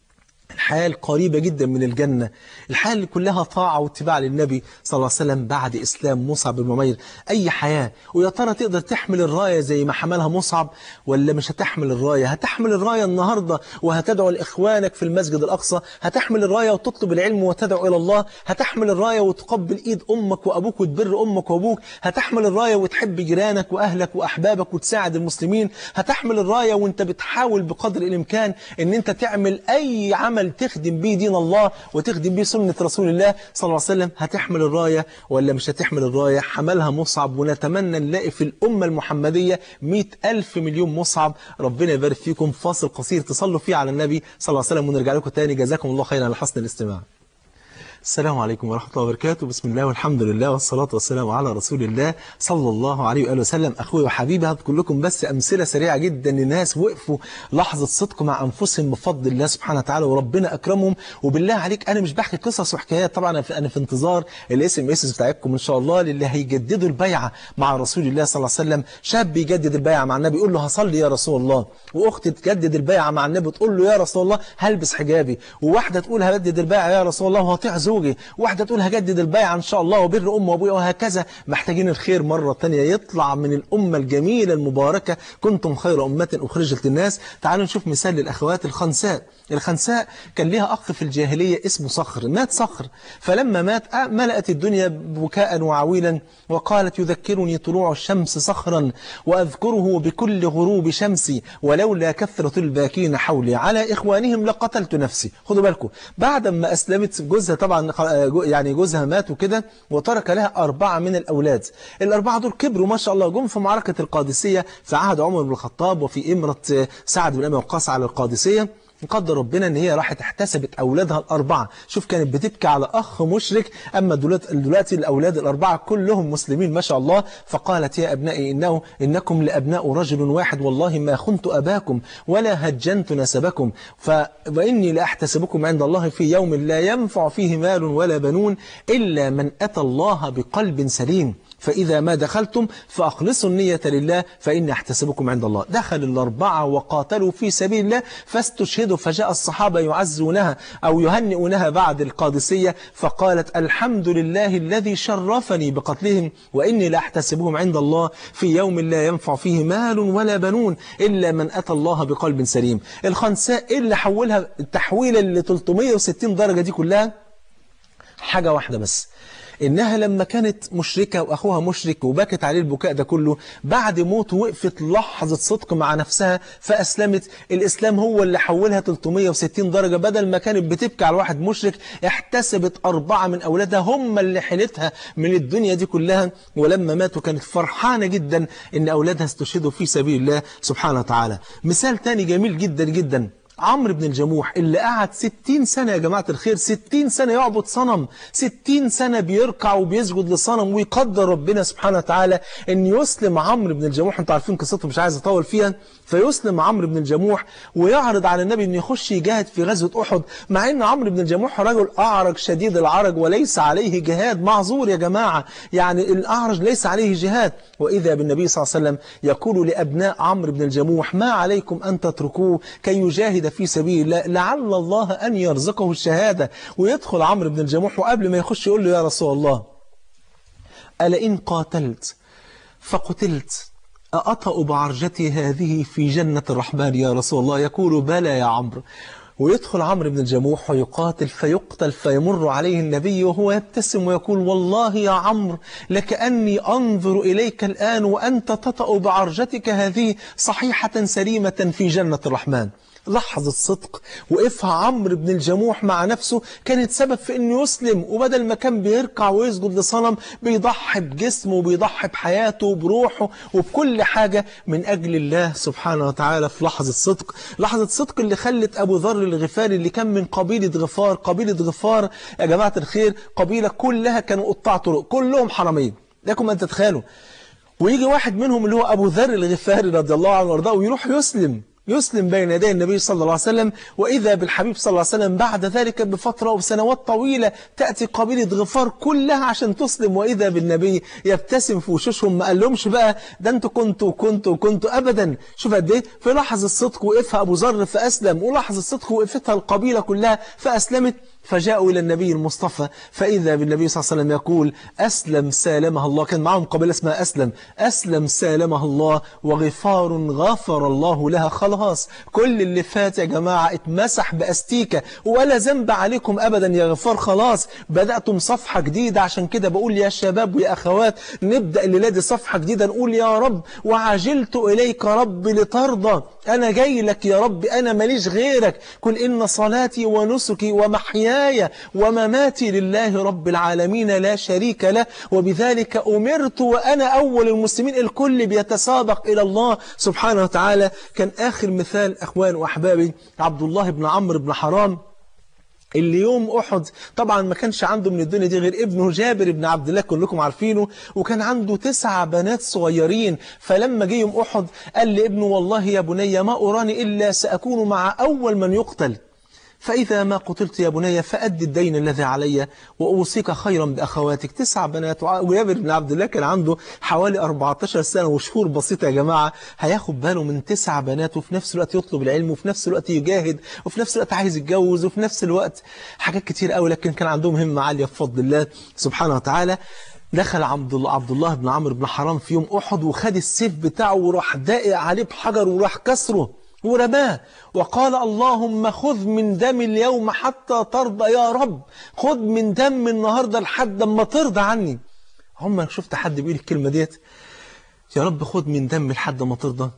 S2: الحياة القريبة جدا من الجنة، الحياة اللي كلها طاعة واتباع للنبي صلى الله عليه وسلم بعد إسلام مصعب بن عمير؟ أي حياة. ويا ترى تقدر تحمل الراية زي ما حملها مصعب ولا مش هتحمل الراية؟ هتحمل الراية النهاردة وهتدعو لإخوانك في المسجد الأقصى، هتحمل الراية وتطلب العلم وتدعو إلى الله، هتحمل الراية وتقبل إيد أمك وأبوك وتبر أمك وأبوك، هتحمل الراية وتحب جيرانك وأهلك وأحبابك وتساعد المسلمين، هتحمل الراية وانت بتحاول بقدر الإمكان ان انت تعمل أي عمل عمل تخدم بيه دين الله وتخدم بيه سنة رسول الله صلى الله عليه وسلم، هتحمل الراية ولا مش هتحمل الراية؟ حملها مصعب، ونتمنى نلاقي في الأمة المحمدية 100,000 مليون مصعب. ربنا يبارك فيكم. فاصل قصير تصلوا فيه على النبي صلى الله عليه وسلم ونرجع لكم تاني. جزاكم الله خيرا على حسن الاستماع. السلام عليكم ورحمة الله وبركاته. بسم الله والحمد لله والصلاة والسلام على رسول الله صلى الله عليه وآله وسلم. أخوي وحبيبي، هذكر لكم بس أمثلة سريعة جدا لناس وقفوا لحظة صدق مع أنفسهم بفضل الله سبحانه وتعالى وربنا أكرمهم. وبالله عليك أنا مش بحكي قصص وحكايات، طبعا أنا في انتظار الSMS بتاعتكم إن شاء الله للي هيجددوا البيعة مع رسول الله صلى الله عليه وسلم. شاب يجدد البيعة مع النبي يقول له هصلي يا رسول الله، وأخت تجدد البيعة مع النبي تقول له يا رسول الله هلبس حجابي، وواحدة تقول هجدد البيعة يا رسول الله وهطيع زوجي، واحدة تقول هجدد البيعة إن شاء الله وبر أم وأبويا، وهكذا. محتاجين الخير مرة تانية يطلع من الأمة الجميلة المباركة. كنتم خير أمة أخرجت للناس. تعالوا نشوف مثال للأخوات. الخنساء كان ليها أخ في الجاهلية اسمه صخر. مات صخر، فلما مات ملأت الدنيا بكاء وعويلا، وقالت يذكرني طلوع الشمس صخرا وأذكره بكل غروب شمسي، ولولا كثرة الباكين حولي على إخوانهم لقتلت نفسي. خدوا بالكم، بعد ما أسلمت جوزها طبعا يعني جوزها مات وكده، وترك لها 4 من الأولاد. ال4 دول كبروا ما شاء الله، جم في معركة القادسية في عهد عمر بن الخطاب وفي إمرة سعد بن أبي وقاص على القادسية. قدر ربنا ان هي راحت احتسبت اولادها ال4. شوف، كانت بتبكي على اخ مشرك، اما دلوقتي الاولاد ال4 كلهم مسلمين ما شاء الله. فقالت يا ابنائي انكم لابناء رجل واحد، والله ما خنت اباكم ولا هجنت نسبكم، واني لاحتسبكم عند الله في يوم لا ينفع فيه مال ولا بنون الا من اتى الله بقلب سليم، فإذا ما دخلتم فأخلصوا النية لله فإني أحتسبكم عند الله. دخل ال4 وقاتلوا في سبيل الله فاستشهدوا، فجاء الصحابة يعزونها أو يهنئونها بعد القادسية، فقالت الحمد لله الذي شرفني بقتلهم وإني لأحتسبهم عند الله في يوم لا ينفع فيه مال ولا بنون إلا من أتى الله بقلب سليم. الخنساء اللي حولها التحويلة اللي 360 درجة دي كلها حاجة واحدة بس، إنها لما كانت مشركة وأخوها مشرك وبكت عليه البكاء ده كله، بعد موت وقفت لحظة صدق مع نفسها فأسلمت. الإسلام هو اللي حولها 360 درجة. بدل ما كانت بتبكي على واحد مشرك، احتسبت 4 من أولادها هم اللي حيلتها من الدنيا دي كلها. ولما ماتوا كانت فرحانة جدا إن أولادها استشهدوا في سبيل الله سبحانه وتعالى. مثال تاني جميل جدا جدا، عمرو بن الجموح اللي قعد 60 سنة يا جماعة الخير، 60 سنة يعبد صنم، 60 سنة بيركع وبيسجد لصنم، ويقدر ربنا سبحانه وتعالى ان يسلم عمرو بن الجموح. انتوا عارفين قصته مش عايز اطول فيها. فيسلم عمرو بن الجموح ويعرض على النبي ان يخش يجاهد في غزوة احد، مع ان عمرو بن الجموح رجل اعرج شديد العرج وليس عليه جهاد. معذور يا جماعة، يعني الاعرج ليس عليه جهاد. واذا بالنبي صلى الله عليه وسلم يقول لابناء عمرو بن الجموح ما عليكم ان تتركوه كي يجاهد في سبيل الله لعل الله أن يرزقه الشهادة. ويدخل عمرو بن الجموح، وقبل ما يخش يقول له يا رسول الله ألا إن قاتلت فقتلت أأطأ بعرجتي هذه في جنة الرحمن يا رسول الله؟ يقول بلى يا عمرو. ويدخل عمرو بن الجموح ويقاتل فيقتل، فيمر عليه النبي وهو يبتسم ويقول والله يا عمرو لكأني أنظر إليك الآن وأنت تطأ بعرجتك هذه صحيحة سليمة في جنة الرحمن. لحظة صدق وقفها عمرو بن الجموح مع نفسه كانت سبب في انه يسلم، وبدل ما كان بيركع ويسجد لصنم بيضحي بجسمه وبيضحي بحياته وبروحه وبكل حاجة من أجل الله سبحانه وتعالى في لحظة صدق. لحظة صدق اللي خلت أبو ذر الغفاري اللي كان من قبيلة غفار. قبيلة غفار يا جماعة الخير قبيلة كلها كانوا قطاع طرق، كلهم حرامية، لكم أن تتخيلوا. ويجي واحد منهم اللي هو أبو ذر الغفاري رضي الله عنه وارضاه ويروح يسلم بين يدي النبي صلى الله عليه وسلم. وإذا بالحبيب صلى الله عليه وسلم بعد ذلك بفترة وسنوات طويلة تأتي قبيلة غفار كلها عشان تسلم، وإذا بالنبي يبتسم في وشوشهم. ما قالهمش بقى ده انتوا كنتوا أبدا. شوف قد ايه في لحظة صدق وقفها أبو ذر فأسلم، ولحظة صدق وقفتها القبيلة كلها فأسلمت. فجاءوا إلى النبي المصطفى فإذا بالنبي صلى الله عليه وسلم يقول أسلم سالمها الله. كان معهم قبيلة اسمها أسلم سالمها الله وغفار غفر الله لها. خلاص كل اللي فات يا جماعة اتمسح بأستيكة ولا ذنب عليكم أبدا يا غفار. خلاص بدأتم صفحة جديدة. عشان كده بقول يا شباب ويا أخوات نبدأ الليلة دي صفحة جديدة، نقول يا رب وعجلت إليك رب لترضى. أنا جاي لك يا رب، أنا ماليش غيرك. قل إن صلاتي ونسكي ومحياي ومماتي لله رب العالمين لا شريك له وبذلك أمرت وأنا أول المسلمين. الكل بيتسابق إلى الله سبحانه وتعالى. كان آخر مثال أخوان وأحبابي عبد الله بن عمرو بن حرام اللي يوم أحد طبعا ما كانش عنده من الدنيا دي غير ابنه جابر بن عبد الله كلكم عارفينه، وكان عنده 9 بنات صغيرين. فلما جه يوم أحد قال لابنه والله يا بني ما أراني إلا سأكون مع أول من يقتل، فإذا ما قتلت يا بني فأدي الدين الذي علي وأوصيك خيرا بأخواتك. 9 بنات، وجابر بن عبد الله كان عنده حوالي 14 سنة وشهور بسيطة يا جماعة. هياخد باله من 9 بنات وفي نفس الوقت يطلب العلم وفي نفس الوقت يجاهد وفي نفس الوقت عايز يتجوز وفي نفس الوقت حاجات كتير قوي، لكن كان عندهم همة عالية بفضل الله سبحانه وتعالى. دخل عبد الله بن عمرو بن حرام في يوم أحد وخد السيف بتاعه وراح داقق عليه بحجر وراح كسره ورماه وقال اللهم خذ من دم اليوم حتى ترضى. يا رب خذ من دم النهاردة لحد ما ترضى عني. عمرك شفت حد بيقول الكلمة ديت؟ يا رب خذ من دم لحد ما ترضى.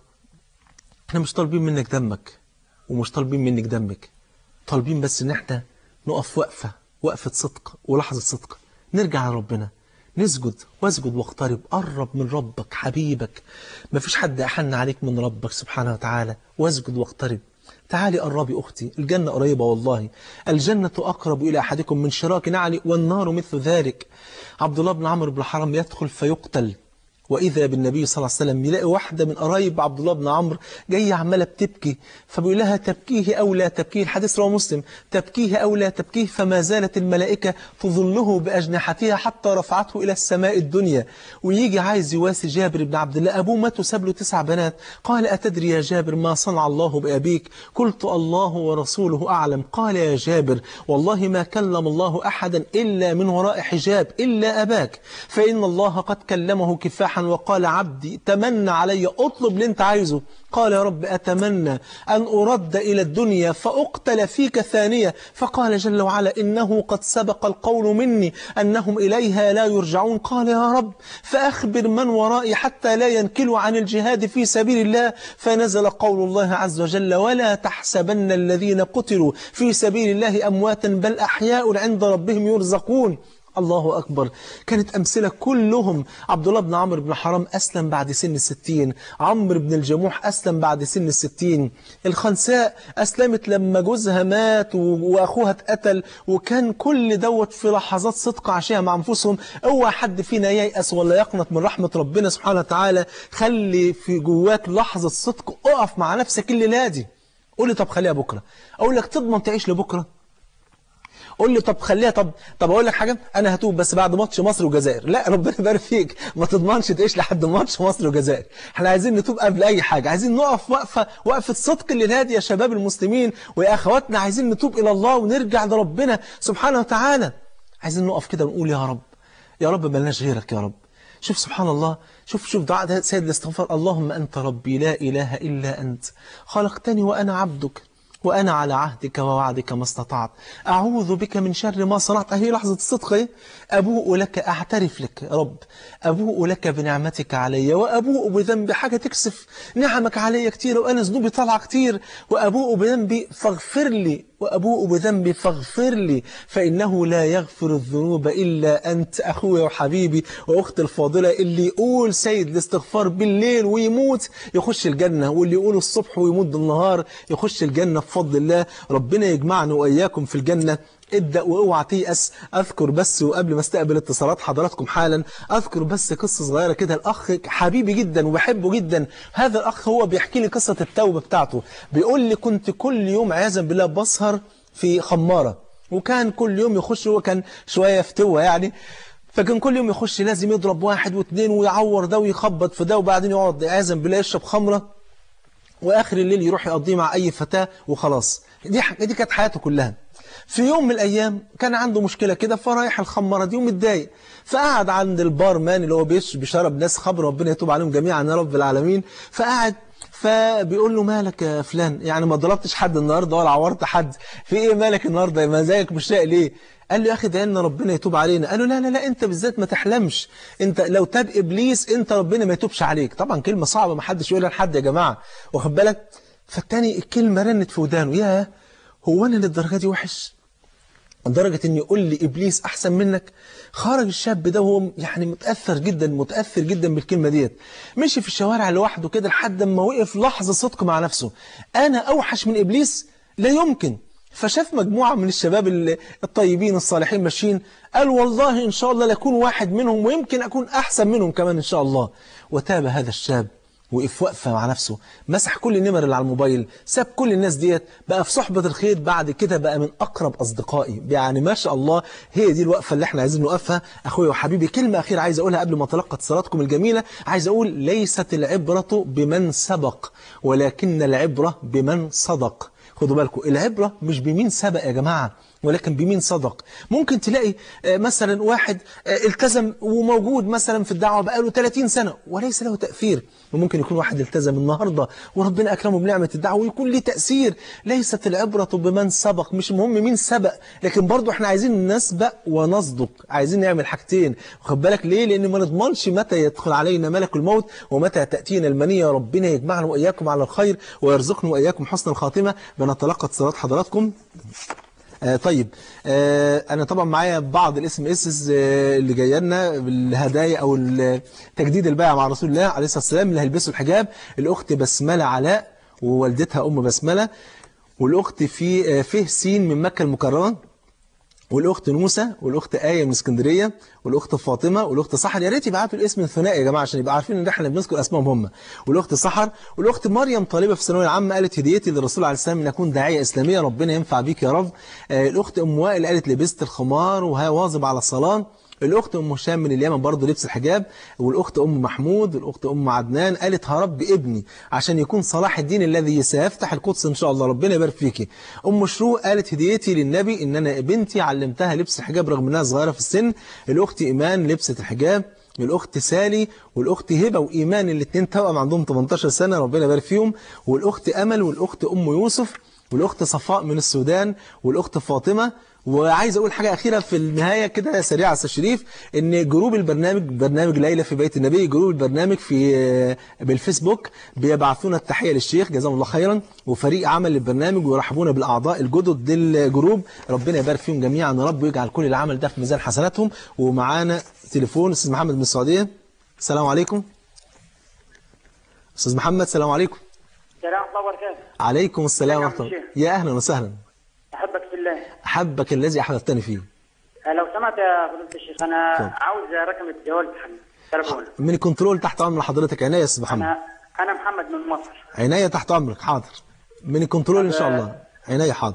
S2: احنا مش طالبين منك دمك ومش طالبين منك دمك، طالبين بس ان احنا نقف وقفة صدق ولحظة صدق، نرجع لربنا، نسجد واسجد واقترب. قرب من ربك حبيبك، ما فيش حد أحن عليك من ربك سبحانه وتعالى. واسجد واقترب. تعالي قربي أختي، الجنة قريبة والله. الجنة أقرب إلى أحدكم من شراك نعل والنار مثل ذلك. عبد الله بن عمرو بن حرام يدخل فيقتل، وإذا بالنبي صلى الله عليه وسلم يلاقي واحدة من قرايب عبد الله بن عمرو جاية عمالة بتبكي، فبيقول لها تبكيه أو لا تبكيه، الحديث رواه مسلم، تبكيه أو لا تبكيه. فما زالت الملائكة تظله بأجنحتها حتى رفعته إلى السماء الدنيا. ويجي عايز يواسي جابر بن عبد الله، أبوه مات وساب له 9 بنات. قال أتدري يا جابر ما صنع الله بأبيك؟ قلت الله ورسوله أعلم. قال يا جابر والله ما كلم الله أحدا إلا من وراء حجاب إلا أباك، فإن الله قد كلمه كفاحا وقال عبدي تمنى علي، اطلب اللي انت عايزه. قال يا رب أتمنى أن أرد إلى الدنيا فأقتل فيك ثانية. فقال جل وعلا إنه قد سبق القول مني أنهم إليها لا يرجعون. قال يا رب فأخبر من ورائي حتى لا ينكلوا عن الجهاد في سبيل الله. فنزل قول الله عز وجل ولا تحسبن الذين قتلوا في سبيل الله أمواتا بل أحياء عند ربهم يرزقون. الله أكبر. كانت أمثلة كلهم. عبد الله بن عمرو بن حرام أسلم بعد سن 60، عمرو بن الجموح أسلم بعد سن 60، الخنساء أسلمت لما جوزها مات وأخوها اتقتل. وكان كل دوت في لحظات صدق عاشها مع أنفسهم. اوعى حد فينا ييأس ولا يقنط من رحمة ربنا سبحانه وتعالى. خلي في جواك لحظة صدق، اقف مع نفسك الليلة دي. قول لي طب خليها بكرة، أقول لك تضمن تعيش لبكرة؟ قول لي طب خليها، طب اقول لك حاجه، انا هتوب بس بعد ماتش مصر والجزائر. لا ربنا يبارك فيك، ما تضمنش تعيش لحد ماتش مصر والجزائر. احنا عايزين نتوب قبل اي حاجه، عايزين نقف وقفه صدق الليله يا شباب المسلمين ويا اخواتنا. عايزين نتوب الى الله ونرجع لربنا سبحانه وتعالى. عايزين نقف كده ونقول يا رب، يا رب ملناش غيرك يا رب. شوف سبحان الله، شوف دعاء ده سيد الاستغفار. اللهم انت ربي لا اله الا انت، خلقتني وانا عبدك وأنا على عهدك ووعدك ما استطعت، أعوذ بك من شر ما صنعت. أهي لحظة الصدق. أبوء لك، أعترف لك يا رب، أبوء لك بنعمتك علي وأبوء بذنبي. حاجة تكسف نعمك علي كتير وأنا ذنوبي طالعة كتير. وأبوء بذنبي فاغفر لي، وأبوء بذنبي فاغفر لي، فإنه لا يغفر الذنوب إلا أنت. أخويا وحبيبي وأختي الفاضلة، اللي يقول سيد الاستغفار بالليل ويموت يخش الجنة، واللي يقول الصبح ويموت بالنهار يخش الجنة بفضل الله. ربنا يجمعنا وإياكم في الجنة. ابدأ واوعى تيأس. أذكر بس وقبل ما استقبل اتصالات حضراتكم حالا، أذكر بس قصة صغيرة كده. الأخ حبيبي جدا وبحبه جدا، هذا الأخ هو بيحكي لي قصة التوبة بتاعته. بيقول لي كنت كل يوم عياذا بالله بسهر في خمارة، وكان كل يوم يخش، هو كان شوية فتوة يعني، فكان كل يوم يخش لازم يضرب 1 و2 ويعور ده ويخبط في ده، وبعدين يقعد عياذا بالله يشرب خمرة، وآخر الليل يروح يقضيه مع أي فتاة وخلاص. دي كانت حياته كلها. في يوم من الأيام كان عنده مشكلة كده، فرايح الخمارة دي ومتضايق، فقعد عند البارمان اللي هو بيشرب ناس خمر، ربنا يتوب عليهم جميعا يا رب العالمين. فقعد فبيقول له مالك يا فلان، يعني ما ضربتش حد النهارده ولا عورت حد، في ايه مالك النهارده، مزاجك مش رايق ليه؟ قال له يا اخي ده ان ربنا يتوب علينا. قال له لا لا لا، انت بالذات ما تحلمش، انت لو تاب ابليس انت ربنا ما يتوبش عليك. طبعا كلمه صعبه ما حدش يقولها لحد يا جماعه، واخد بالك. فالتاني الكلمه رنت في ودانه، ياه هو انا للدرجه دي وحش؟ لدرجة ان يقول لي ابليس احسن منك؟ خرج الشاب ده وهو يعني متأثر جدا بالكلمة ديت. مشي في الشوارع لوحده كده لحد ما وقف لحظة صدق مع نفسه، انا اوحش من ابليس؟ لا يمكن. فشاف مجموعة من الشباب الطيبين الصالحين ماشيين، قال والله ان شاء الله لأكون واحد منهم، ويمكن اكون احسن منهم كمان ان شاء الله. وتاب هذا الشاب، وقف وقفه مع نفسه، مسح كل النمر اللي على الموبايل، ساب كل الناس ديت، بقى في صحبة الخير، بعد كده بقى من أقرب أصدقائي. يعني ما شاء الله، هي دي الوقفة اللي احنا عايزين نوقفها. أخويا وحبيبي، كلمة أخيرة عايز أقولها قبل ما أتلقى اتصالاتكم الجميلة. عايز أقول ليست العبرة بمن سبق، ولكن العبرة بمن صدق. خدوا بالكم، العبرة مش بمين سبق يا جماعة، ولكن بمين صدق. ممكن تلاقي مثلا واحد التزم وموجود مثلا في الدعوة بقاله 30 سنة وليس له تأثير، وممكن يكون واحد التزم النهاردة وربنا أكرمه بنعمة الدعوة ويكون له تأثير. ليست العبرة بمن سبق، مش مهم مين سبق، لكن برضو احنا عايزين نسبق ونصدق، عايزين نعمل حاجتين. وخد بالك ليه؟ لأن ما نضمنش متى يدخل علينا ملك الموت ومتى تأتينا المنية. ربنا يجمعنا وإياكم على الخير ويرزقنا وإياكم حسن الخاتمة. بنتلقى اتصالات حضراتكم. طيب أنا طبعا معايا بعض الSMS اللي جايه لنا بالهدايا أو تجديد البيعة مع رسول الله عليه الصلاة والسلام اللي هيلبسوا الحجاب. الأخت بسملة علاء ووالدتها أم بسملة، والأخت فيه سين من مكة المكرمة، والأخت نوسة، والأخت آية من اسكندرية، والأخت فاطمة، والأخت سحر. يا ريت يبعتوا الاسم الثنائي يا جماعة عشان يبقى عارفين إن احنا بنذكر أسمائهم هم. والأخت سحر، والأخت مريم طالبة في الثانوية العامة قالت هديتي للرسول عليه السلام إن أكون داعية إسلامية، ربنا ينفع بيك يا رب. الأخت أم وائل قالت لبست الخمار وهي واظب على الصلاة. الأخت أم هشام من اليمن برضه لبس الحجاب. والأخت أم محمود، والأخت أم عدنان قالت هرب ابني عشان يكون صلاح الدين الذي سيفتح القدس إن شاء الله، ربنا يبارك فيكي. أم شروق قالت هديتي للنبي إن أنا بنتي علمتها لبس الحجاب رغم إنها صغيرة في السن. الأخت إيمان لبست الحجاب. الأخت سالي والأخت هبة وإيمان الاثنين توأم عندهم 18 سنة، ربنا يبارك فيهم. والأخت أمل، والأخت أم يوسف، والأخت صفاء من السودان، والأخت فاطمة. وعايز أقول حاجة أخيرة في النهاية كده سريعة يا أستاذ شريف، إن جروب البرنامج، برنامج ليلى في بيت النبي، جروب البرنامج بالفيسبوك بيبعثونا التحية للشيخ جزاهم الله خيرا، وفريق عمل البرنامج ويرحبونا بالأعضاء الجدد للجروب، ربنا يبارك فيهم جميعا يا رب ويجعل كل العمل ده في ميزان حسناتهم. ومعانا تليفون أستاذ محمد من السعودية. السلام عليكم أستاذ محمد. السلام عليكم.
S3: السلام ورحمة الله وبركاته.
S2: عليكم السلام ورحمة الله. يا أهلا وسهلا.
S3: أحبك في الله.
S2: أحبك الذي أحببتني فيه.
S3: لو سمعت يا فضيلة الشيخ، أنا عاوز رقم الجوال تليفون
S2: من الكنترول. تحت أمر حضرتك. عناية يا أستاذ محمد.
S3: أنا محمد من مصر.
S2: عناية تحت أمرك. حاضر من الكنترول إن شاء الله. عناية حاضر.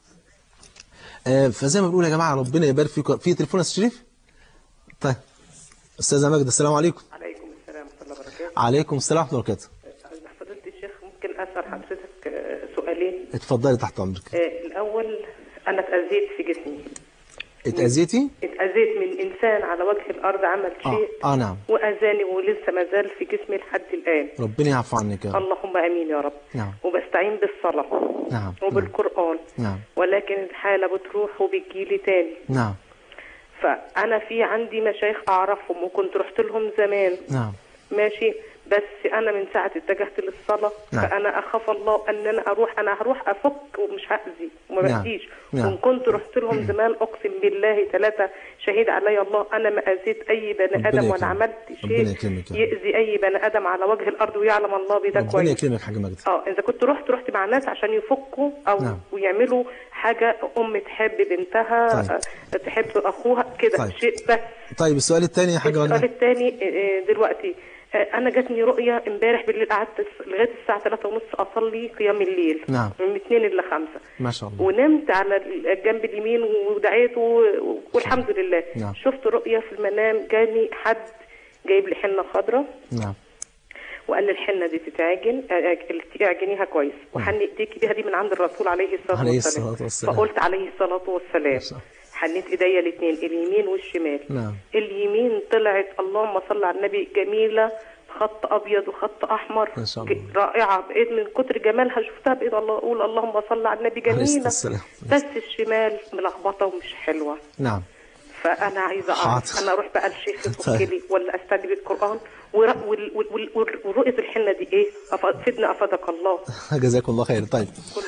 S2: فزي ما بنقول يا جماعة ربنا يبارك فيكم. في تليفون يا أستاذ شريف؟ طيب أستاذة ماجدة. السلام عليكم.
S4: عليكم السلام ورحمة الله وبركاته.
S2: عليكم السلام ورحمة الله وبركاته.
S4: فضيلة الشيخ ممكن أسأل حضرتك سؤالين؟
S2: اتفضلي تحت أمرك.
S4: الأول، أنا اتأذيت في جسمي.
S2: اتأذيتي؟
S4: اتأذيت من إنسان على وجه الأرض عمل شيء
S2: نعم،
S4: وأذاني ولسه ما زال في جسمي لحد الآن.
S2: ربنا يعفو عنك يا رب.
S4: اللهم آمين يا رب.
S2: نعم.
S4: وبستعين بالصلاة.
S2: نعم.
S4: وبالقرآن.
S2: نعم.
S4: ولكن الحالة بتروح وبتجيلي تاني.
S2: نعم.
S4: فأنا في عندي مشايخ أعرفهم وكنت رحت لهم زمان.
S2: نعم.
S4: ماشي، بس أنا من ساعة اتجهت للصلاة.
S2: نعم.
S4: فأنا أخاف الله أن أنا هروح أفك ومش هأذي وما بأذيش.
S2: نعم.
S4: وإن كنت رحت لهم زمان أقسم بالله 3 شهيد علي الله أنا ما أذيت أي بني آدم ولا عملت شيء يأذي أي بني آدم على وجه الأرض، ويعلم الله بده كويس.
S2: ربنا يكرمك حاجة مجد.
S4: إذا كنت رحت مع ناس عشان يفكوا أو
S2: نعم.
S4: ويعملوا حاجة، أم تحب بنتها، تحب أخوها كده. شيء بس.
S2: طيب السؤال الثاني يا حاجة ولا؟
S4: السؤال الثاني دلوقتي أنا جاتني رؤية امبارح بالليل، قعدت لغاية الساعة 3:30 أصلي قيام الليل.
S2: نعم.
S4: من 2 إلى 5.
S2: ما شاء الله.
S4: ونمت على الجنب اليمين ودعيت والحمد لله.
S2: نعم.
S4: شفت رؤية في المنام، جاني حد جايب لي حنة خضراء.
S2: نعم.
S4: وقال لي الحنه دي تتعجن، اعجنيها كويس وحني ايديكي بيها، دي من عند الرسول عليه الصلاه والسلام. فقلت عليه الصلاه والسلام، حنيت ايديا الاثنين اليمين والشمال.
S2: نعم.
S4: اليمين طلعت اللهم صل على النبي جميله، خط ابيض وخط احمر،
S2: ما شاء الله.
S4: رائعه، بقيت من كتر جمالها شفتها بقيت الله اقول اللهم صل على النبي جميله. بس الشمال ملخبطه ومش حلوه.
S2: نعم.
S4: فانا عايزه اعرف انا اروح بقى الشيخ يفك لي ولا استدعي بالقران؟ ورؤيه الحنه دي ايه؟ افدنا افادك الله.
S2: جزاك الله خير. طيب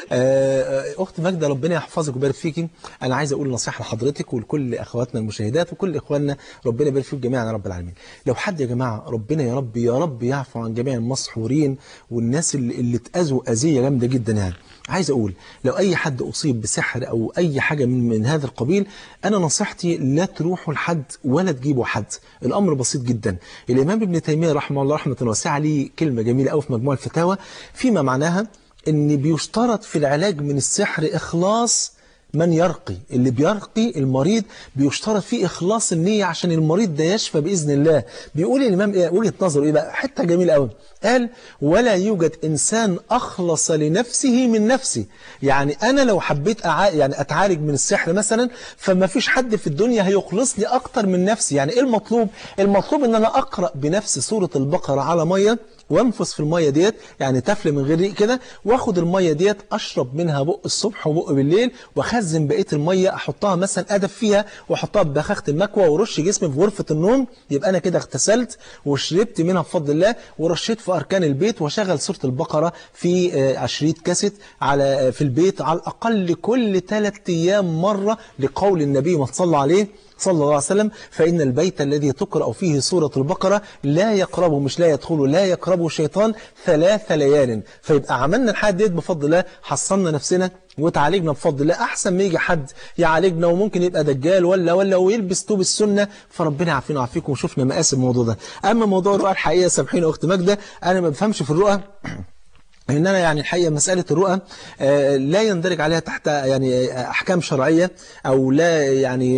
S2: اخت ماجده ربنا يحفظك ويبارك فيكي. انا عايز اقول نصيحه لحضرتك ولكل اخواتنا المشاهدات وكل اخواننا، ربنا يبارك فيكم جميعا يا رب العالمين. لو حد يا جماعه ربنا يا رب يا رب يعفو عن جميع المسحورين والناس اللي اتاذوا اذيه جامده جدا يعني. عايز اقول لو اي حد اصيب بسحر او اي حاجه من هذا القبيل، انا نصيحتي لا تروحوا لحد ولا تجيبوا حد. الامر بسيط جدا. الامام ابن تيميه رحمه الله رحمه واسعه ليه كلمه جميله قوي في مجموع الفتاوى فيما معناها ان بيشترط في العلاج من السحر اخلاص من يرقي. اللي بيرقي المريض بيشترط فيه إخلاص النية عشان المريض ده يشفى بإذن الله. بيقول الإمام إيه وجهة نظره إيه بقى؟ حتة جميلة قوي. قال ولا يوجد إنسان أخلص لنفسه من نفسه. يعني أنا لو حبيت يعني أتعالج من السحر مثلا، فما فيش حد في الدنيا هيخلص لي أكتر من نفسي. يعني إيه المطلوب؟ المطلوب إن أنا أقرأ بنفسي سورة البقرة على مية وانفس في الميه ديت، يعني تفل من غير ريق كده، واخد الميه ديت اشرب منها بق الصبح وبق بالليل، واخزن بقيه الميه احطها مثلا ادب فيها واحطها ببخاخه المكوى ورش جسمي في غرفه النوم. يبقى انا كده اغتسلت وشربت منها بفضل الله، ورشيت في اركان البيت، وشغل سوره البقره في 20 كاسيت في البيت على الاقل كل 3 ايام مره، لقول النبي ما صلى عليه صلى الله عليه وسلم فإن البيت الذي تقرأ فيه سورة البقرة لا يقربه، مش لا يدخله، لا يقربه شيطان 3 ليال. فيبقى عملنا الحاجة ديت بفضل الله، حصلنا نفسنا وتعالجنا بفضل الله، أحسن ما يجي حد يعالجنا وممكن يبقى دجال ولا ويلبس توب السنة. فربنا يعافينا ويعافيكم وشوفنا مقاس الموضوع ده. أما موضوع الرؤى الحقيقة سامحيني أخت ماجدة، أنا ما بفهمش في الرؤى، إن أنا يعني الحقيقة مسألة الرؤى لا يندرج عليها تحت يعني أحكام شرعية، أو لا يعني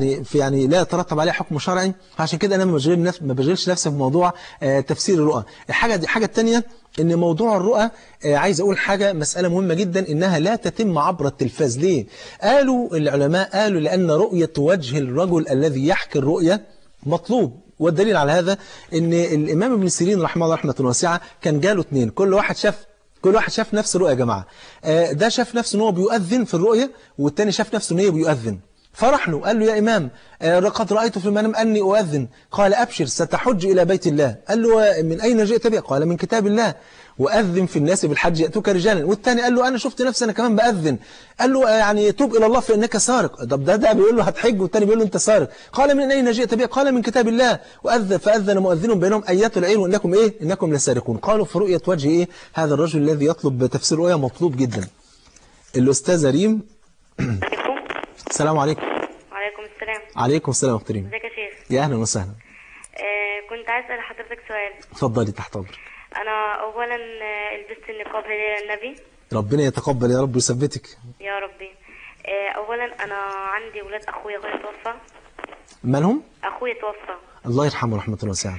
S2: لا يترتب عليها حكم شرعي. عشان كده أنا ما بشغلش نفسي في موضوع تفسير الرؤى. الحاجة الثانية إن موضوع الرؤى عايز أقول حاجة، مسألة مهمة جدا، إنها لا تتم عبر التلفاز. ليه؟ قالوا العلماء لأن رؤية وجه الرجل الذي يحكي الرؤية مطلوب. والدليل على هذا إن الإمام ابن سيرين رحمه الله رحمة واسعة كان جاله 2، كل واحد شاف نفس الرؤية يا جماعة. ده شاف نفسه ان هو بيؤذن في الرؤية، والتاني شاف نفسه ان هو بيؤذن. فرح له قال له يا إمام قد رأيت في المنام أني أؤذن. قال أبشر ستحج إلى بيت الله. قال له من أين جئت به؟ قال من كتاب الله، وأذن في الناس بالحج يأتوك رجالا. والثاني قال له أنا شفت نفسي أنا كمان بأذن. قال له يعني توب إلى الله فإنك سارق. طب ده بيقول له هتحج، والثاني بيقول له أنت سارق. قال من أين جئت به؟ قال من كتاب الله. فأذن مؤذن بينهم أيات العين وإنكم إنكم لسارقون. قالوا في رؤية وجه هذا الرجل الذي يطلب تفسير رؤيا مطلوب جدا. الأستاذة ريم. السلام عليكم.
S5: وعليكم السلام.
S2: عليكم السلام يا أخت ريم.
S5: ازيك يا شيخ؟
S2: يا أهلا وسهلا.
S5: كنت عايز أسأل حضرتك سؤال.
S2: اتفضلي تحت أمرك.
S5: أنا أولا لبست النقاب هدية للنبي.
S2: ربنا يتقبل يا رب ويثبتك
S5: يا ربي. أولا أنا عندي ولاد أخويا توفى.
S2: مالهم؟
S5: أخويا توفى.
S2: الله يرحمه رحمة الله واسعة.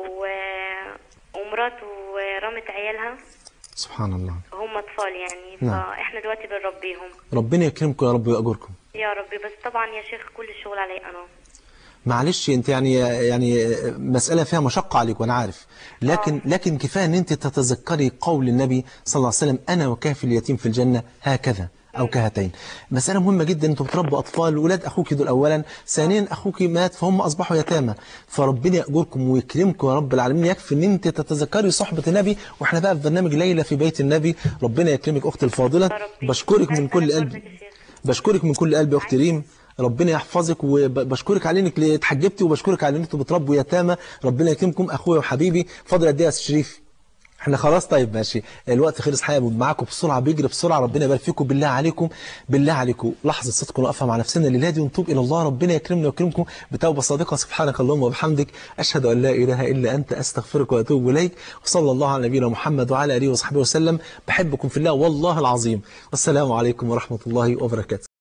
S5: ومراته رمت عيالها.
S2: سبحان الله.
S5: هم أطفال يعني.
S2: نعم.
S5: فإحنا دلوقتي بنربيهم.
S2: ربنا يكرمكم يا رب ويأجركم.
S5: يا ربي. بس طبعا يا شيخ كل الشغل علي أنا.
S2: معلش انت يعني مسألة فيها مشقة عليك وانا عارف، لكن كفاية ان انت تتذكري قول النبي صلى الله عليه وسلم انا وكافل اليتيم في الجنة هكذا او كهاتين. مسألة مهمة جدا. انتوا بتربوا اطفال، ولاد اخوك دول اولا، ثانيا اخوك مات فهم اصبحوا يتامى. فربنا يأجركم ويكرمكم يا رب العالمين. يكفي ان انت تتذكري صحبة النبي، واحنا بقى في برنامج ليلة في بيت النبي. ربنا يكرمك اختي الفاضلة. بشكرك من كل قلبي. بشكرك من كل قلبي يا اختي ريم. ربنا يحفظك، وبشكرك على انك اتحجبتي، وبشكرك على ان انتوا بتربوا يتامى. ربنا يكرمكم اخويا وحبيبي. فاضل قد ايه يا استاذ شريف؟ احنا خلاص طيب ماشي، الوقت خلص حقيقة معاكم بسرعة، بيجري بسرعة. ربنا يبارك فيكم. بالله عليكم لحظة صدق نقفها مع نفسنا الليلة دي ونتوب إلى الله. ربنا يكرمنا ويكرمكم بتوبة صادقة. سبحانك اللهم وبحمدك أشهد أن لا إله إلا أنت أستغفرك وأتوب إليك. وصلى الله على نبينا محمد وعلى آله وصحبه وسلم. بحبكم في الله والله العظيم. والسلام عليكم ورحمة الله وبركاته.